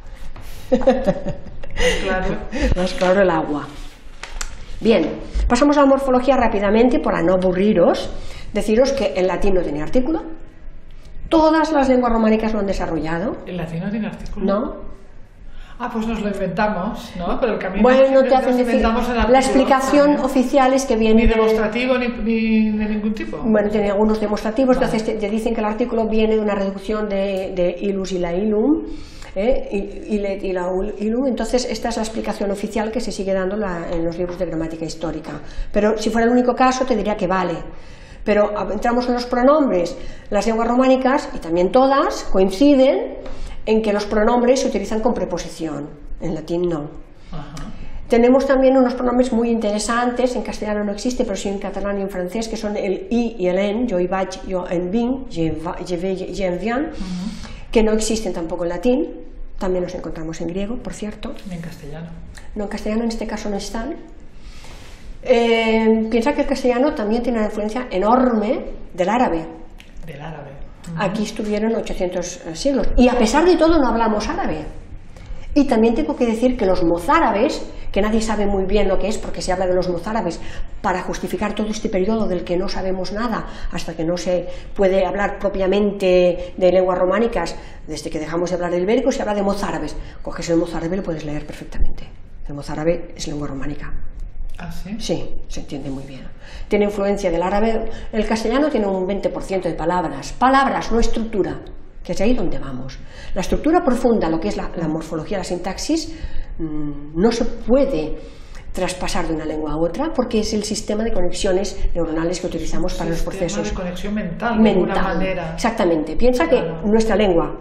Claro. Más claro el agua. Bien, pasamos a la morfología rápidamente para no aburriros. Deciros que el latín no tiene artículo. Todas las lenguas románicas lo han desarrollado. ¿El latín no tiene artículo? No. Ah, pues nos lo inventamos, ¿no? Pero el camino bueno, te hacen decir, la explicación también oficial es que viene... Ni demostrativo ni, ni de ningún tipo. Bueno, tiene algunos demostrativos, vale. Entonces te, te dicen que el artículo viene de una reducción de, de ilus y la ilum, ¿eh? y, y, y la ilum, entonces esta es la explicación oficial que se sigue dando la, en los libros de gramática histórica. Pero si fuera el único caso te diría que vale. Pero entramos en los pronombres. Las lenguas románicas, y también todas, coinciden en que los pronombres se utilizan con preposición. En latín no. Ajá. Tenemos también unos pronombres muy interesantes, en castellano no existe, pero sí en catalán y en francés, que son el i y el en, yo y vaig, yo en vin, je vais, je en viens, uh-huh. que no existen tampoco en latín, también los encontramos en griego, por cierto. Ni en castellano. No, en castellano en este caso no están. Eh, piensa que el castellano también tiene una influencia enorme del árabe. Del árabe. Uh-huh. Aquí estuvieron ochocientos siglos y a pesar de todo no hablamos árabe. Y también tengo que decir que los mozárabes, que nadie sabe muy bien lo que es porque se habla de los mozárabes para justificar todo este periodo del que no sabemos nada hasta que no se puede hablar propiamente de lenguas románicas, desde que dejamos de hablar del ibérico se habla de mozárabes. Coges el mozárabe y lo puedes leer perfectamente. El mozárabe es lengua románica. ¿Ah, sí? Sí, se entiende muy bien. Tiene influencia del árabe. El castellano tiene un veinte por ciento de palabras. Palabras, no estructura, que es ahí donde vamos. La estructura profunda, lo que es la, la morfología, la sintaxis, mmm, no se puede traspasar de una lengua a otra porque es el sistema de conexiones neuronales que utilizamos para los procesos. Sistema de conexión mental, mental. de alguna manera. Exactamente. Piensa claro. que nuestra lengua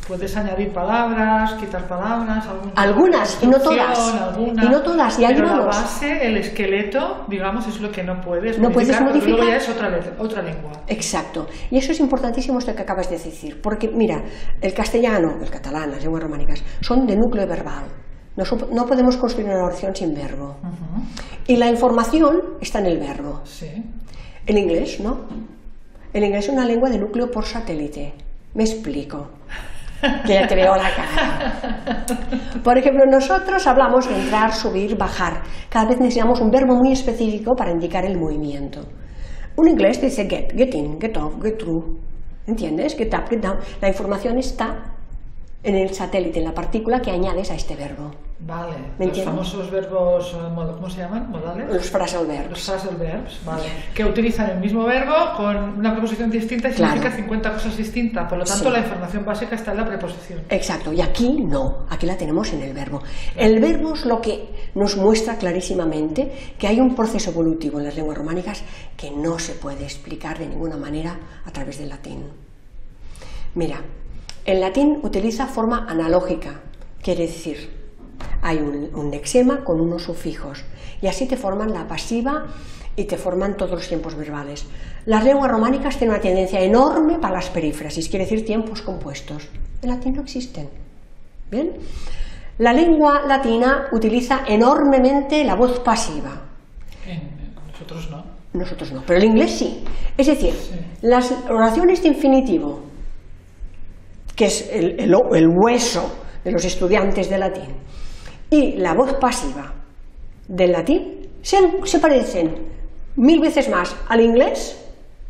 Puedes añadir palabras, quitar palabras, algunas y no todas, alguna, y no todas, y hay pero unos. La base, el esqueleto, digamos, es lo que no puedes no modificar, puedes modificar. Luego ya es otra, letra, otra lengua. Exacto, y eso es importantísimo esto que acabas de decir, porque mira, el castellano, el catalán, las lenguas románicas, son de núcleo verbal. No, no podemos construir una oración sin verbo. Uh-huh. Y la información está en el verbo. Sí. El inglés, ¿no? El inglés es una lengua de núcleo por satélite. Me explico. Que ya te veo la cara. Por ejemplo, nosotros hablamos de entrar, subir, bajar. Cada vez necesitamos un verbo muy específico para indicar el movimiento. Un inglés dice get, get in, get off, get through. ¿Entiendes? Get up, get down. La información está en el satélite, en la partícula que añades a este verbo. Vale, los famosos verbos, ¿cómo se llaman? ¿Modales? Los phrasal verbs. Los phrasal verbs, vale. Que utilizan el mismo verbo con una preposición distinta y claro. significa cincuenta cosas distintas. Por lo tanto, sí. La información básica está en la preposición. Exacto, y aquí no, aquí la tenemos en el verbo. El verbo es lo que nos muestra clarísimamente que hay un proceso evolutivo en las lenguas románicas que no se puede explicar de ninguna manera a través del latín. Mira, el latín utiliza forma analógica, quiere decir, hay un, un lexema con unos sufijos, y así te forman la pasiva y te forman todos los tiempos verbales. Las lenguas románicas tienen una tendencia enorme para las perífrasis, quiere decir tiempos compuestos. En latín no existen. ¿Bien? La lengua latina utiliza enormemente la voz pasiva. En nosotros no. Nosotros no, pero el inglés sí. Es decir, sí. Las oraciones de infinitivo, que es el, el, el hueso de los estudiantes de latín, y la voz pasiva del latín se, se parecen mil veces más al inglés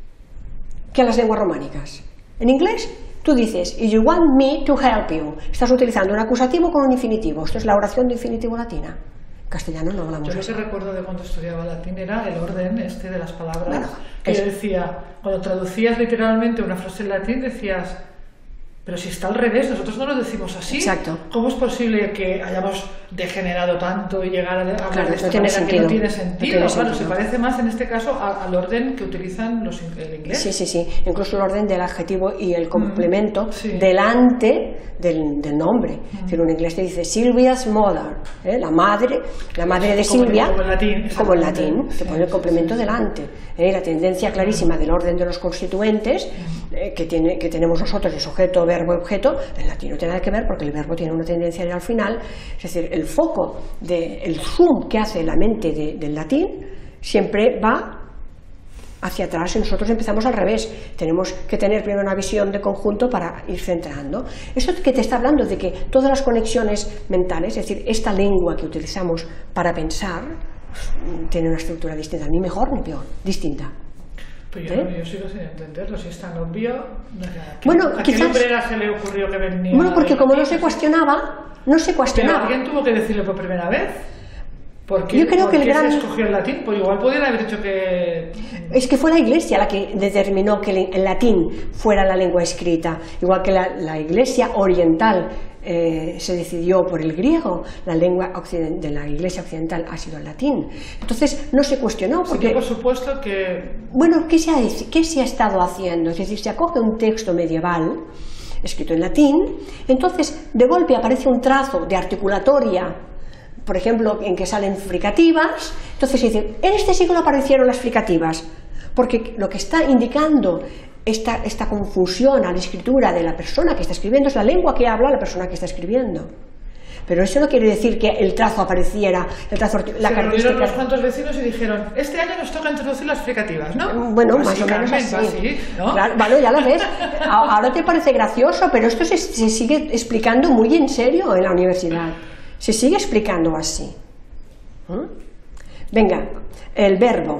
que a las lenguas románicas. En inglés tú dices, you want me to help you, estás utilizando un acusativo con un infinitivo, esto es la oración de infinitivo latina. En castellano no hablamos así. Yo lo que recuerdo de cuando estudiaba latín era el orden este de las palabras, bueno, que es... yo decía, cuando traducías literalmente una frase en latín decías, pero si está al revés, nosotros no lo decimos así. Exacto. ¿Cómo es posible que hayamos degenerado tanto y llegar a hablar claro, de esta no tiene manera sentido. que no tiene sentido? No tiene claro, sentido. Se parece más en este caso a, al orden que utilizan los el inglés. Sí, sí, sí. Incluso el orden del adjetivo y el complemento mm, sí. delante del, del nombre. Mm. Es decir, un inglés te dice Sylvia's mother, ¿eh? la madre, la madre de como Silvia, como en latín, como en latín, sí, te pone el complemento sí, sí, delante. ¿Eh? La tendencia clarísima del orden de los constituentes eh, que, tiene, que tenemos nosotros de sujeto, verbo, objeto. En latín no tiene nada que ver porque el verbo tiene una tendencia a ir al final, es decir, el foco, de, el zoom que hace la mente de, del latín siempre va hacia atrás y nosotros empezamos al revés, tenemos que tener primero una visión de conjunto para ir centrando. Eso que te está hablando de que todas las conexiones mentales, es decir, esta lengua que utilizamos para pensar, pues, tiene una estructura distinta, ni mejor ni peor, distinta. Pues yo, ¿Eh? no, yo sigo sin entenderlo, si es tan obvio. ¿A qué, bueno, ¿a quizás, qué lumbrera se le ocurrió que venía? Bueno, porque como no se cuestionaba, no se cuestionaba. Pero alguien tuvo que decirlo por primera vez. ¿Por qué, yo creo ¿por que el qué gran... se escogió el latín? Pues igual podrían haber dicho que... Es que fue la Iglesia la que determinó que el latín fuera la lengua escrita, igual que la, la Iglesia oriental eh, se decidió por el griego, la lengua de la Iglesia occidental ha sido el latín. Entonces no se cuestionó porque... Sí, por supuesto que... Bueno, ¿qué se, ha, ¿qué se ha estado haciendo? Es decir, se acoge un texto medieval escrito en latín, entonces de golpe aparece un trazo de articulatoria, por ejemplo, en que salen fricativas, entonces se dice, en este siglo aparecieron las fricativas, porque lo que está indicando esta, esta confusión a la escritura de la persona que está escribiendo es la lengua que habla la persona que está escribiendo. Pero eso no quiere decir que el trazo apareciera, el trazo, la se característica... unos cuantos vecinos y dijeron, este año nos toca introducir las fricativas, ¿no? Bueno, pues más sí, o menos Carmen, así. así ¿no? Claro, bueno, ya lo ves. Ahora te parece gracioso, pero esto se, se sigue explicando muy en serio en la universidad. Se sigue explicando así. ¿Mm? Venga, el verbo.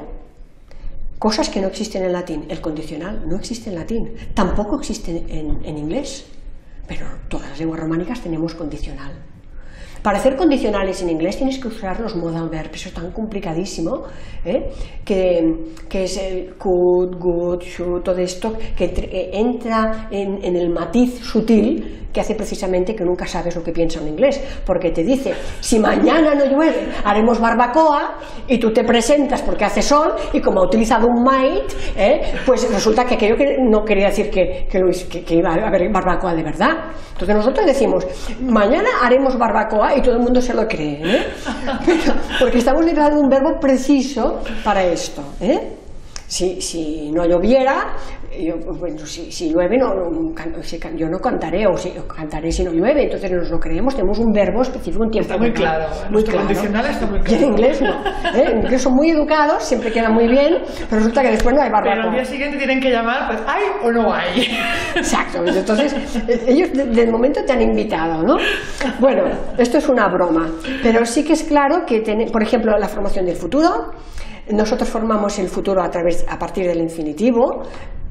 Cosas que no existen en latín. El condicional no existe en latín. Tampoco existe en, en inglés. Pero todas las lenguas románicas tenemos condicional. Para hacer condicionales en inglés tienes que usar los modal verbs, eso es tan complicadísimo, ¿eh? que, que es el could, would, should, todo esto que eh, entra en, en el matiz sutil que hace precisamente que nunca sabes lo que piensa un inglés, porque te dice, si mañana no llueve, haremos barbacoa, y tú te presentas porque hace sol, y como ha utilizado un might, ¿eh? pues resulta que aquello que no quería decir que, que, lo, que, que iba a haber barbacoa de verdad. Entonces nosotros decimos, mañana haremos barbacoa, y todo el mundo se lo cree, ¿eh? Pero, porque estamos necesitando un verbo preciso para esto, ¿eh? Si, si no lloviera, yo, bueno, si, si llueve, no, no, si, yo no cantaré, o si cantaré si no llueve, entonces nos lo creemos, tenemos un verbo específico, un tiempo. Está muy claro, muy claro. Condicional está muy claro. Y en inglés no, ¿eh? En inglés son muy educados, siempre queda muy bien, pero resulta que después no hay barbacoa. Pero al día siguiente tienen que llamar, pues, ¿hay o no hay? Exacto, entonces ellos de, de momento te han invitado, ¿no? Bueno, esto es una broma, pero sí que es claro que, ten, por ejemplo, la formación del futuro. Nosotros formamos el futuro a, través, a partir del infinitivo.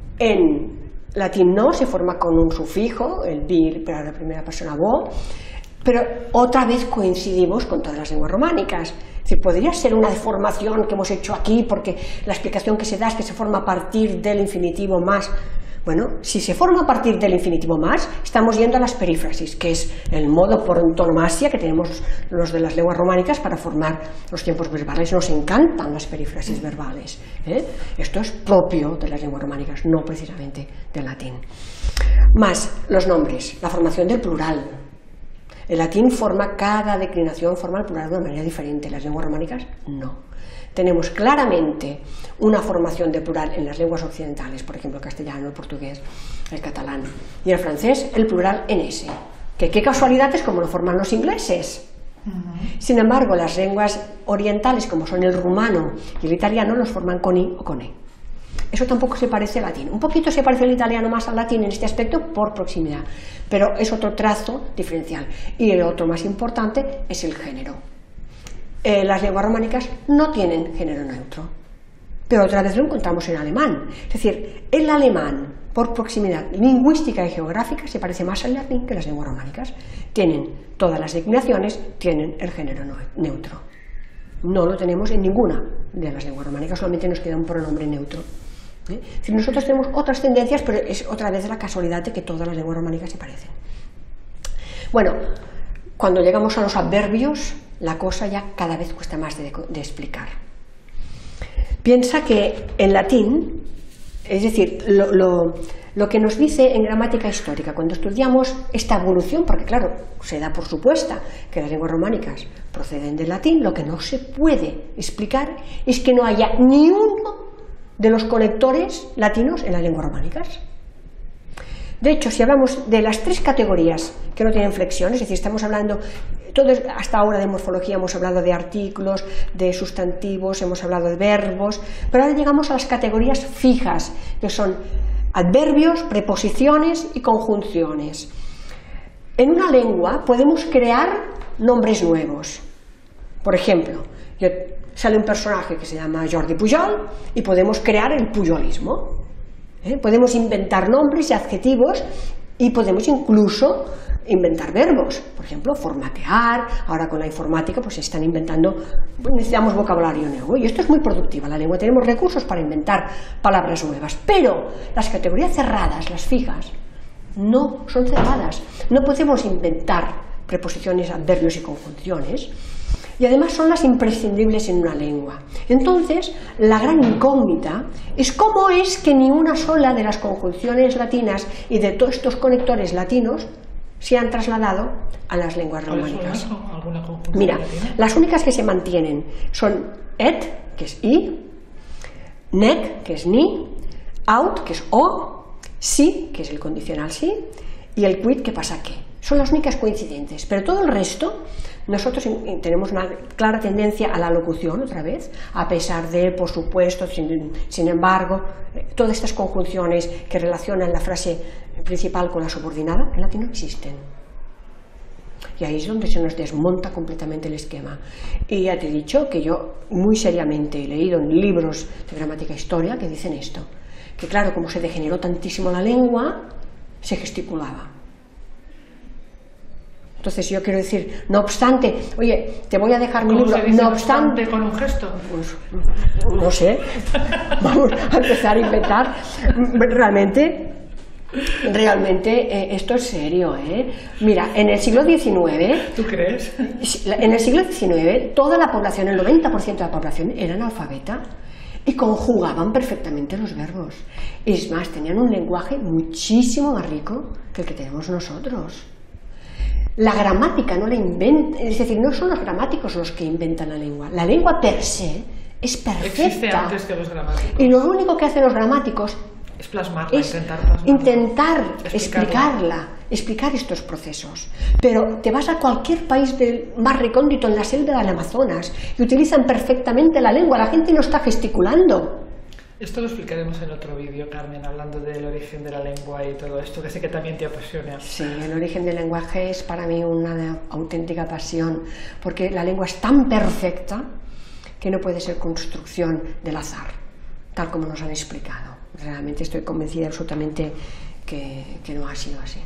En latín no, se forma con un sufijo, el vir para la primera persona vo, pero otra vez coincidimos con todas las lenguas románicas. Es decir, podría ser una deformación que hemos hecho aquí, porque la explicación que se da es que se forma a partir del infinitivo más. Bueno, si se forma a partir del infinitivo más, estamos yendo a las perífrasis, que es el modo por antonomasia que tenemos los de las lenguas románicas para formar los tiempos verbales. Nos encantan las perífrasis verbales, ¿eh? Esto es propio de las lenguas románicas, no precisamente del latín. Más los nombres, la formación del plural. El latín forma, cada declinación forma el plural de una manera diferente, las lenguas románicas no. Tenemos claramente una formación de plural en las lenguas occidentales, por ejemplo el castellano, el portugués, el catalán, y el francés el plural en ese, que qué casualidad es como lo forman los ingleses. Uh-huh. Sin embargo, las lenguas orientales, como son el rumano y el italiano, los forman con i o con e. Eso tampoco se parece al latín. Un poquito se parece el italiano más al latín en este aspecto por proximidad, pero es otro trazo diferencial. Y el otro más importante es el género. Eh, las lenguas románicas no tienen género neutro, pero otra vez lo encontramos en alemán. Es decir, el alemán, por proximidad lingüística y geográfica, se parece más al latín que las lenguas románicas. Tienen todas las declinaciones, tienen el género neutro. No lo tenemos en ninguna de las lenguas románicas, solamente nos queda un pronombre neutro. ¿Eh? Es decir, nosotros tenemos otras tendencias, pero es otra vez la casualidad de que todas las lenguas románicas se parecen. Bueno, cuando llegamos a los adverbios, la cosa ya cada vez cuesta más de, de explicar. Piensa que en latín, es decir, lo, lo, lo que nos dice en gramática histórica, cuando estudiamos esta evolución, porque claro, se da por supuesta que las lenguas románicas proceden del latín, lo que no se puede explicar es que no haya ni uno de los conectores latinos en las lenguas románicas. De hecho, si hablamos de las tres categorías que no tienen flexión, es decir, estamos hablando, todo hasta ahora de morfología hemos hablado de artículos, de sustantivos, hemos hablado de verbos, pero ahora llegamos a las categorías fijas, que son adverbios, preposiciones y conjunciones. En una lengua podemos crear nombres nuevos. Por ejemplo, yo, sale un personaje que se llama Jordi Pujol y podemos crear el pujolismo. ¿Eh? Podemos inventar nombres y adjetivos y podemos incluso inventar verbos, por ejemplo, formatear. Ahora con la informática pues se están inventando, pues necesitamos vocabulario nuevo y esto es muy productivo, la lengua, tenemos recursos para inventar palabras nuevas, pero las categorías cerradas, las fijas, no son cerradas, no podemos inventar preposiciones, adverbios y conjunciones. Y además son las imprescindibles en una lengua. Entonces, la gran incógnita es cómo es que ni una sola de las conjunciones latinas y de todos estos conectores latinos se han trasladado a las lenguas románicas. ¿Alguna conjunción Mira, latina? Las únicas que se mantienen son et, que es i, nec, que es ni, aut, que es o, si, que es el condicional sí, y el quid, que pasa que. Son las únicas coincidentes, pero todo el resto, nosotros tenemos una clara tendencia a la locución, otra vez, a pesar de, por supuesto, sin, sin embargo, todas estas conjunciones que relacionan la frase principal con la subordinada, en latín no existen. Y ahí es donde se nos desmonta completamente el esquema. Y ya te he dicho que yo muy seriamente he leído en libros de gramática e historia que dicen esto, que claro, como se degeneró tantísimo la lengua, se gesticulaba. Entonces yo quiero decir, no obstante, oye, te voy a dejar mi ¿Cómo libro, se dice no obstante, con un gesto? Pues, no sé, vamos a empezar a inventar. Realmente, realmente eh, esto es serio, ¿eh? Mira, en el siglo diecinueve... ¿Tú crees? En el siglo diecinueve toda la población, el noventa por ciento de la población era analfabeta y conjugaban perfectamente los verbos. Es más, tenían un lenguaje muchísimo más rico que el que tenemos nosotros. La gramática no la inventa, es decir, no son los gramáticos los que inventan la lengua. La lengua per se es perfecta. Existe antes que los gramáticos. Y lo único que hacen los gramáticos es plasmarla, es intentar plasmarla. intentar explicarla. explicarla, explicar estos procesos. Pero te vas a cualquier país del más recóndito, en la selva del Amazonas, y utilizan perfectamente la lengua, la gente no está gesticulando. Esto lo explicaremos en otro vídeo, Carmen, hablando del origen de la lengua y todo esto, que sé que también te apasiona. Sí, el origen del lenguaje es para mí una auténtica pasión, porque la lengua es tan perfecta que no puede ser construcción del azar, tal como nos han explicado. Realmente estoy convencida absolutamente que, que no ha sido así.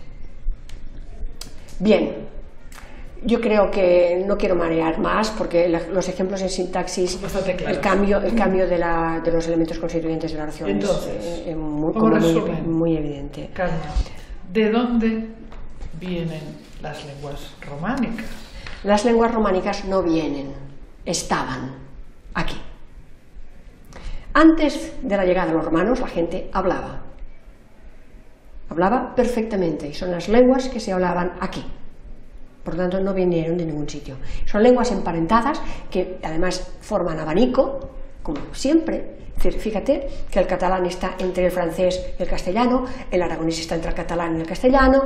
Bien, yo creo que no quiero marear más porque la, los ejemplos en sintaxis, el cambio, el cambio de, la, de los elementos constituyentes de la oración Entonces, es eh, muy, como muy, resumen, muy evidente. Carmen, ¿de dónde vienen las lenguas románicas? Las lenguas románicas no vienen, estaban aquí. Antes de la llegada de los romanos, la gente hablaba. Hablaba perfectamente, y son las lenguas que se hablaban aquí. Por lo tanto, no vinieron de ningún sitio. Son lenguas emparentadas que además forman abanico, como siempre. Es decir, fíjate que el catalán está entre el francés y el castellano, el aragonés está entre el catalán y el castellano,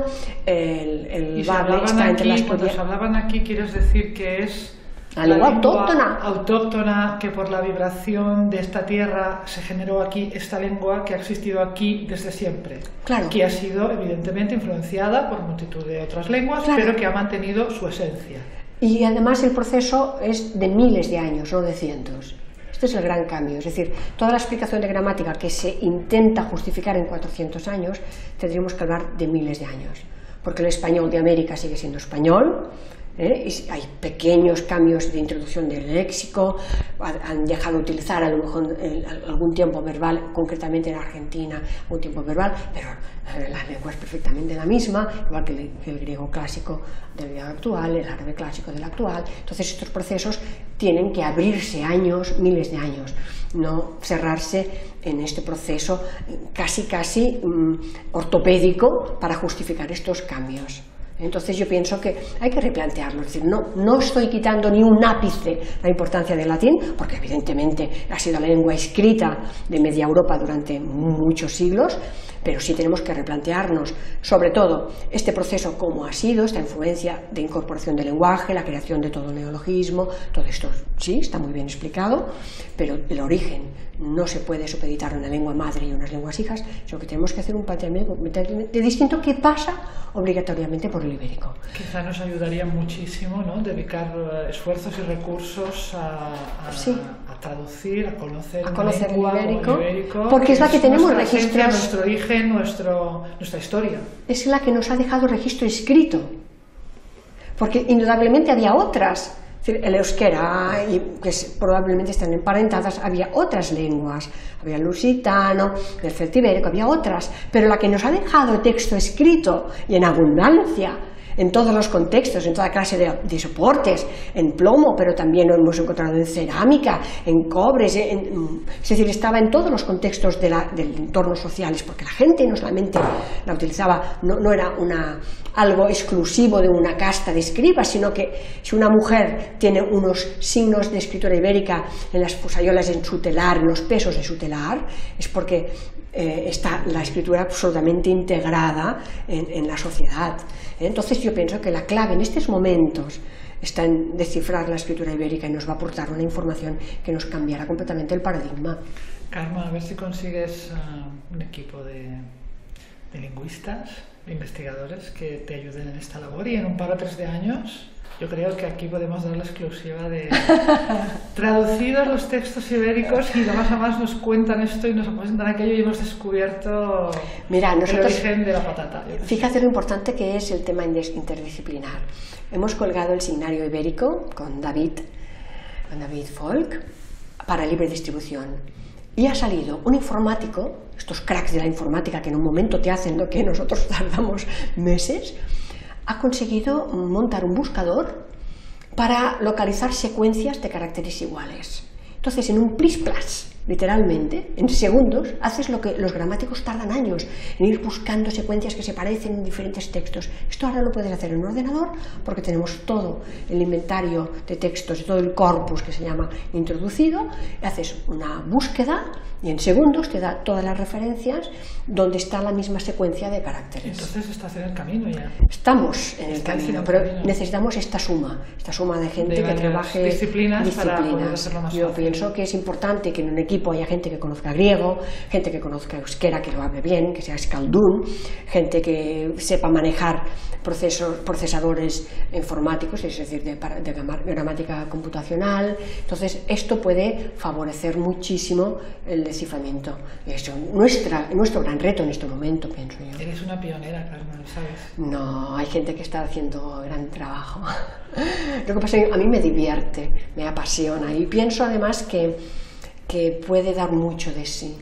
el, el bable está aquí, entre las... Cuando se hablaban aquí, quieres decir que es... La lengua autóctona. autóctona, que por la vibración de esta tierra se generó aquí esta lengua que ha existido aquí desde siempre. Claro. Que ha sido evidentemente influenciada por multitud de otras lenguas, claro, pero que ha mantenido su esencia. Y además el proceso es de miles de años, no de cientos. Este es el gran cambio. Es decir, toda la explicación de gramática que se intenta justificar en cuatrocientos años, tendríamos que hablar de miles de años. Porque el español de América sigue siendo español. ¿Eh? Y hay pequeños cambios de introducción del léxico, han dejado de utilizar a lo mejor algún tiempo verbal, concretamente en Argentina, un tiempo verbal, pero la lengua es perfectamente la misma, igual que el, que el griego clásico del griego actual, el árabe clásico del actual. Entonces estos procesos tienen que abrirse años, miles de años, no cerrarse en este proceso casi casi um, ortopédico para justificar estos cambios. Entonces yo pienso que hay que replantearlo, es decir, no, no estoy quitando ni un ápice la importancia del latín, porque evidentemente ha sido la lengua escrita de media Europa durante muchos siglos, pero sí tenemos que replantearnos, sobre todo, este proceso cómo ha sido, esta influencia de incorporación del lenguaje, la creación de todo neologismo, todo esto sí, está muy bien explicado, pero el origen no se puede supeditar a una lengua madre y unas lenguas hijas, sino que tenemos que hacer un planteamiento de distinto que pasa obligatoriamente por el ibérico. Quizá nos ayudaría muchísimo, ¿no?, dedicar esfuerzos y recursos a, a, sí. a traducir, a conocer, a conocer lengua, el ibérico, el ibérico, porque es la que tenemos registros, esencia, nuestro origen, nuestro, nuestra historia. Es la que nos ha dejado registro escrito, porque indudablemente había otras. El euskera, y que probablemente están emparentadas, había otras lenguas, había el lusitano, el celtibérico, había otras, pero la que nos ha dejado texto escrito y en abundancia, en todos los contextos, en toda clase de, de soportes, en plomo, pero también lo hemos encontrado en cerámica, en cobres, en, es decir, estaba en todos los contextos de la, del entorno sociales, porque la gente no solamente la utilizaba, no, no era una, algo exclusivo de una casta de escribas, sino que si una mujer tiene unos signos de escritura ibérica en las fusayolas, en su telar, en los pesos de su telar, es porque eh, está la escritura absolutamente integrada en, en la sociedad. Entonces yo pienso que la clave en estos momentos está en descifrar la escritura ibérica y nos va a aportar una información que nos cambiará completamente el paradigma. Carme, a ver si consigues uh, un equipo de, de lingüistas, de investigadores que te ayuden en esta labor y en un par o tres de años Yo creo que aquí podemos dar la exclusiva de traducidos los textos ibéricos y de más a más nos cuentan esto y nos presentan aquello y hemos descubierto Mira, nosotros, el origen de la patata. Fíjate lo importante que es el tema interdisciplinar. Hemos colgado el signario ibérico con David, con David Folk para libre distribución. Y ha salido un informático, estos cracks de la informática que en un momento te hacen lo que nosotros tardamos meses, ha conseguido montar un buscador para localizar secuencias de caracteres iguales. Entonces, en un plis plas, literalmente, en segundos, haces lo que los gramáticos tardan años, en ir buscando secuencias que se parecen en diferentes textos. Esto ahora lo puedes hacer en un ordenador porque tenemos todo el inventario de textos, todo el corpus que se llama introducido, haces una búsqueda y en segundos te da todas las referencias donde está la misma secuencia de caracteres. Entonces estás en el camino ya. Estamos en el Estás camino, en el pero camino. necesitamos esta suma, esta suma de gente De que trabaje disciplinas, disciplinas. para poder hacerlo más Yo fácil. pienso que es importante que en un equipo haya gente que conozca griego, gente que conozca euskera, que lo hable bien, que sea escaldún, gente que sepa manejar procesos, procesadores informáticos, es decir, de, de gramática computacional. Entonces, esto puede favorecer muchísimo el desciframiento. Es nuestra, nuestro gran reto en este momento, pienso yo. Eres una pionera, Carme, ¿lo sabes? No, hay gente que está haciendo gran trabajo. Lo que pasa es que a mí me divierte, me apasiona y pienso además que, que puede dar mucho de sí,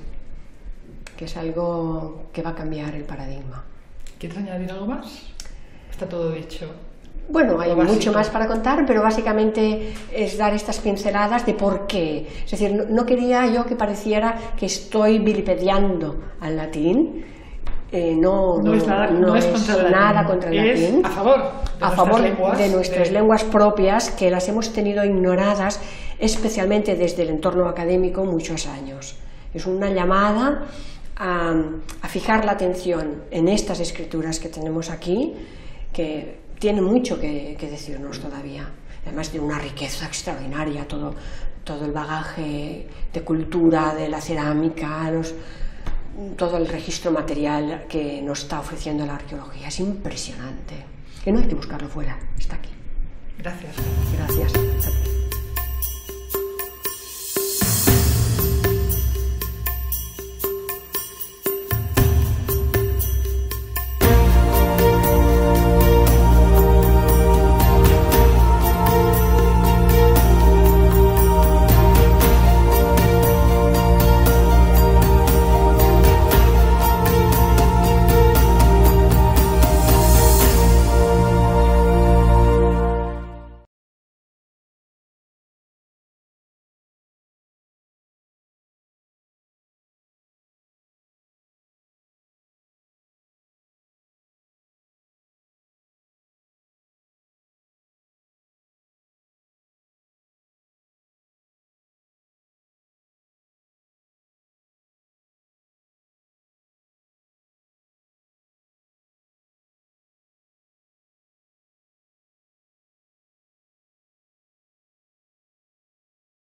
que es algo que va a cambiar el paradigma. ¿Quieres añadir algo más? Está todo dicho. Bueno, hay Lo básico. mucho más para contar, pero básicamente es dar estas pinceladas de por qué. Es decir, no, no quería yo que pareciera que estoy vilipendiando al latín. Eh, no, No, no es nada, no no es es contra el nada latín. contra el Es latín. a favor de a nuestras favor lenguas, de nuestras de- lenguas propias, que las hemos tenido ignoradas, especialmente desde el entorno académico, muchos años. Es una llamada a, a fijar la atención en estas escrituras que tenemos aquí, que tiene mucho que, que decirnos todavía, además de una riqueza extraordinaria, todo, todo el bagaje de cultura, de la cerámica, los, todo el registro material que nos está ofreciendo la arqueología. Es impresionante, que no hay que buscarlo fuera, está aquí. Gracias. Gracias.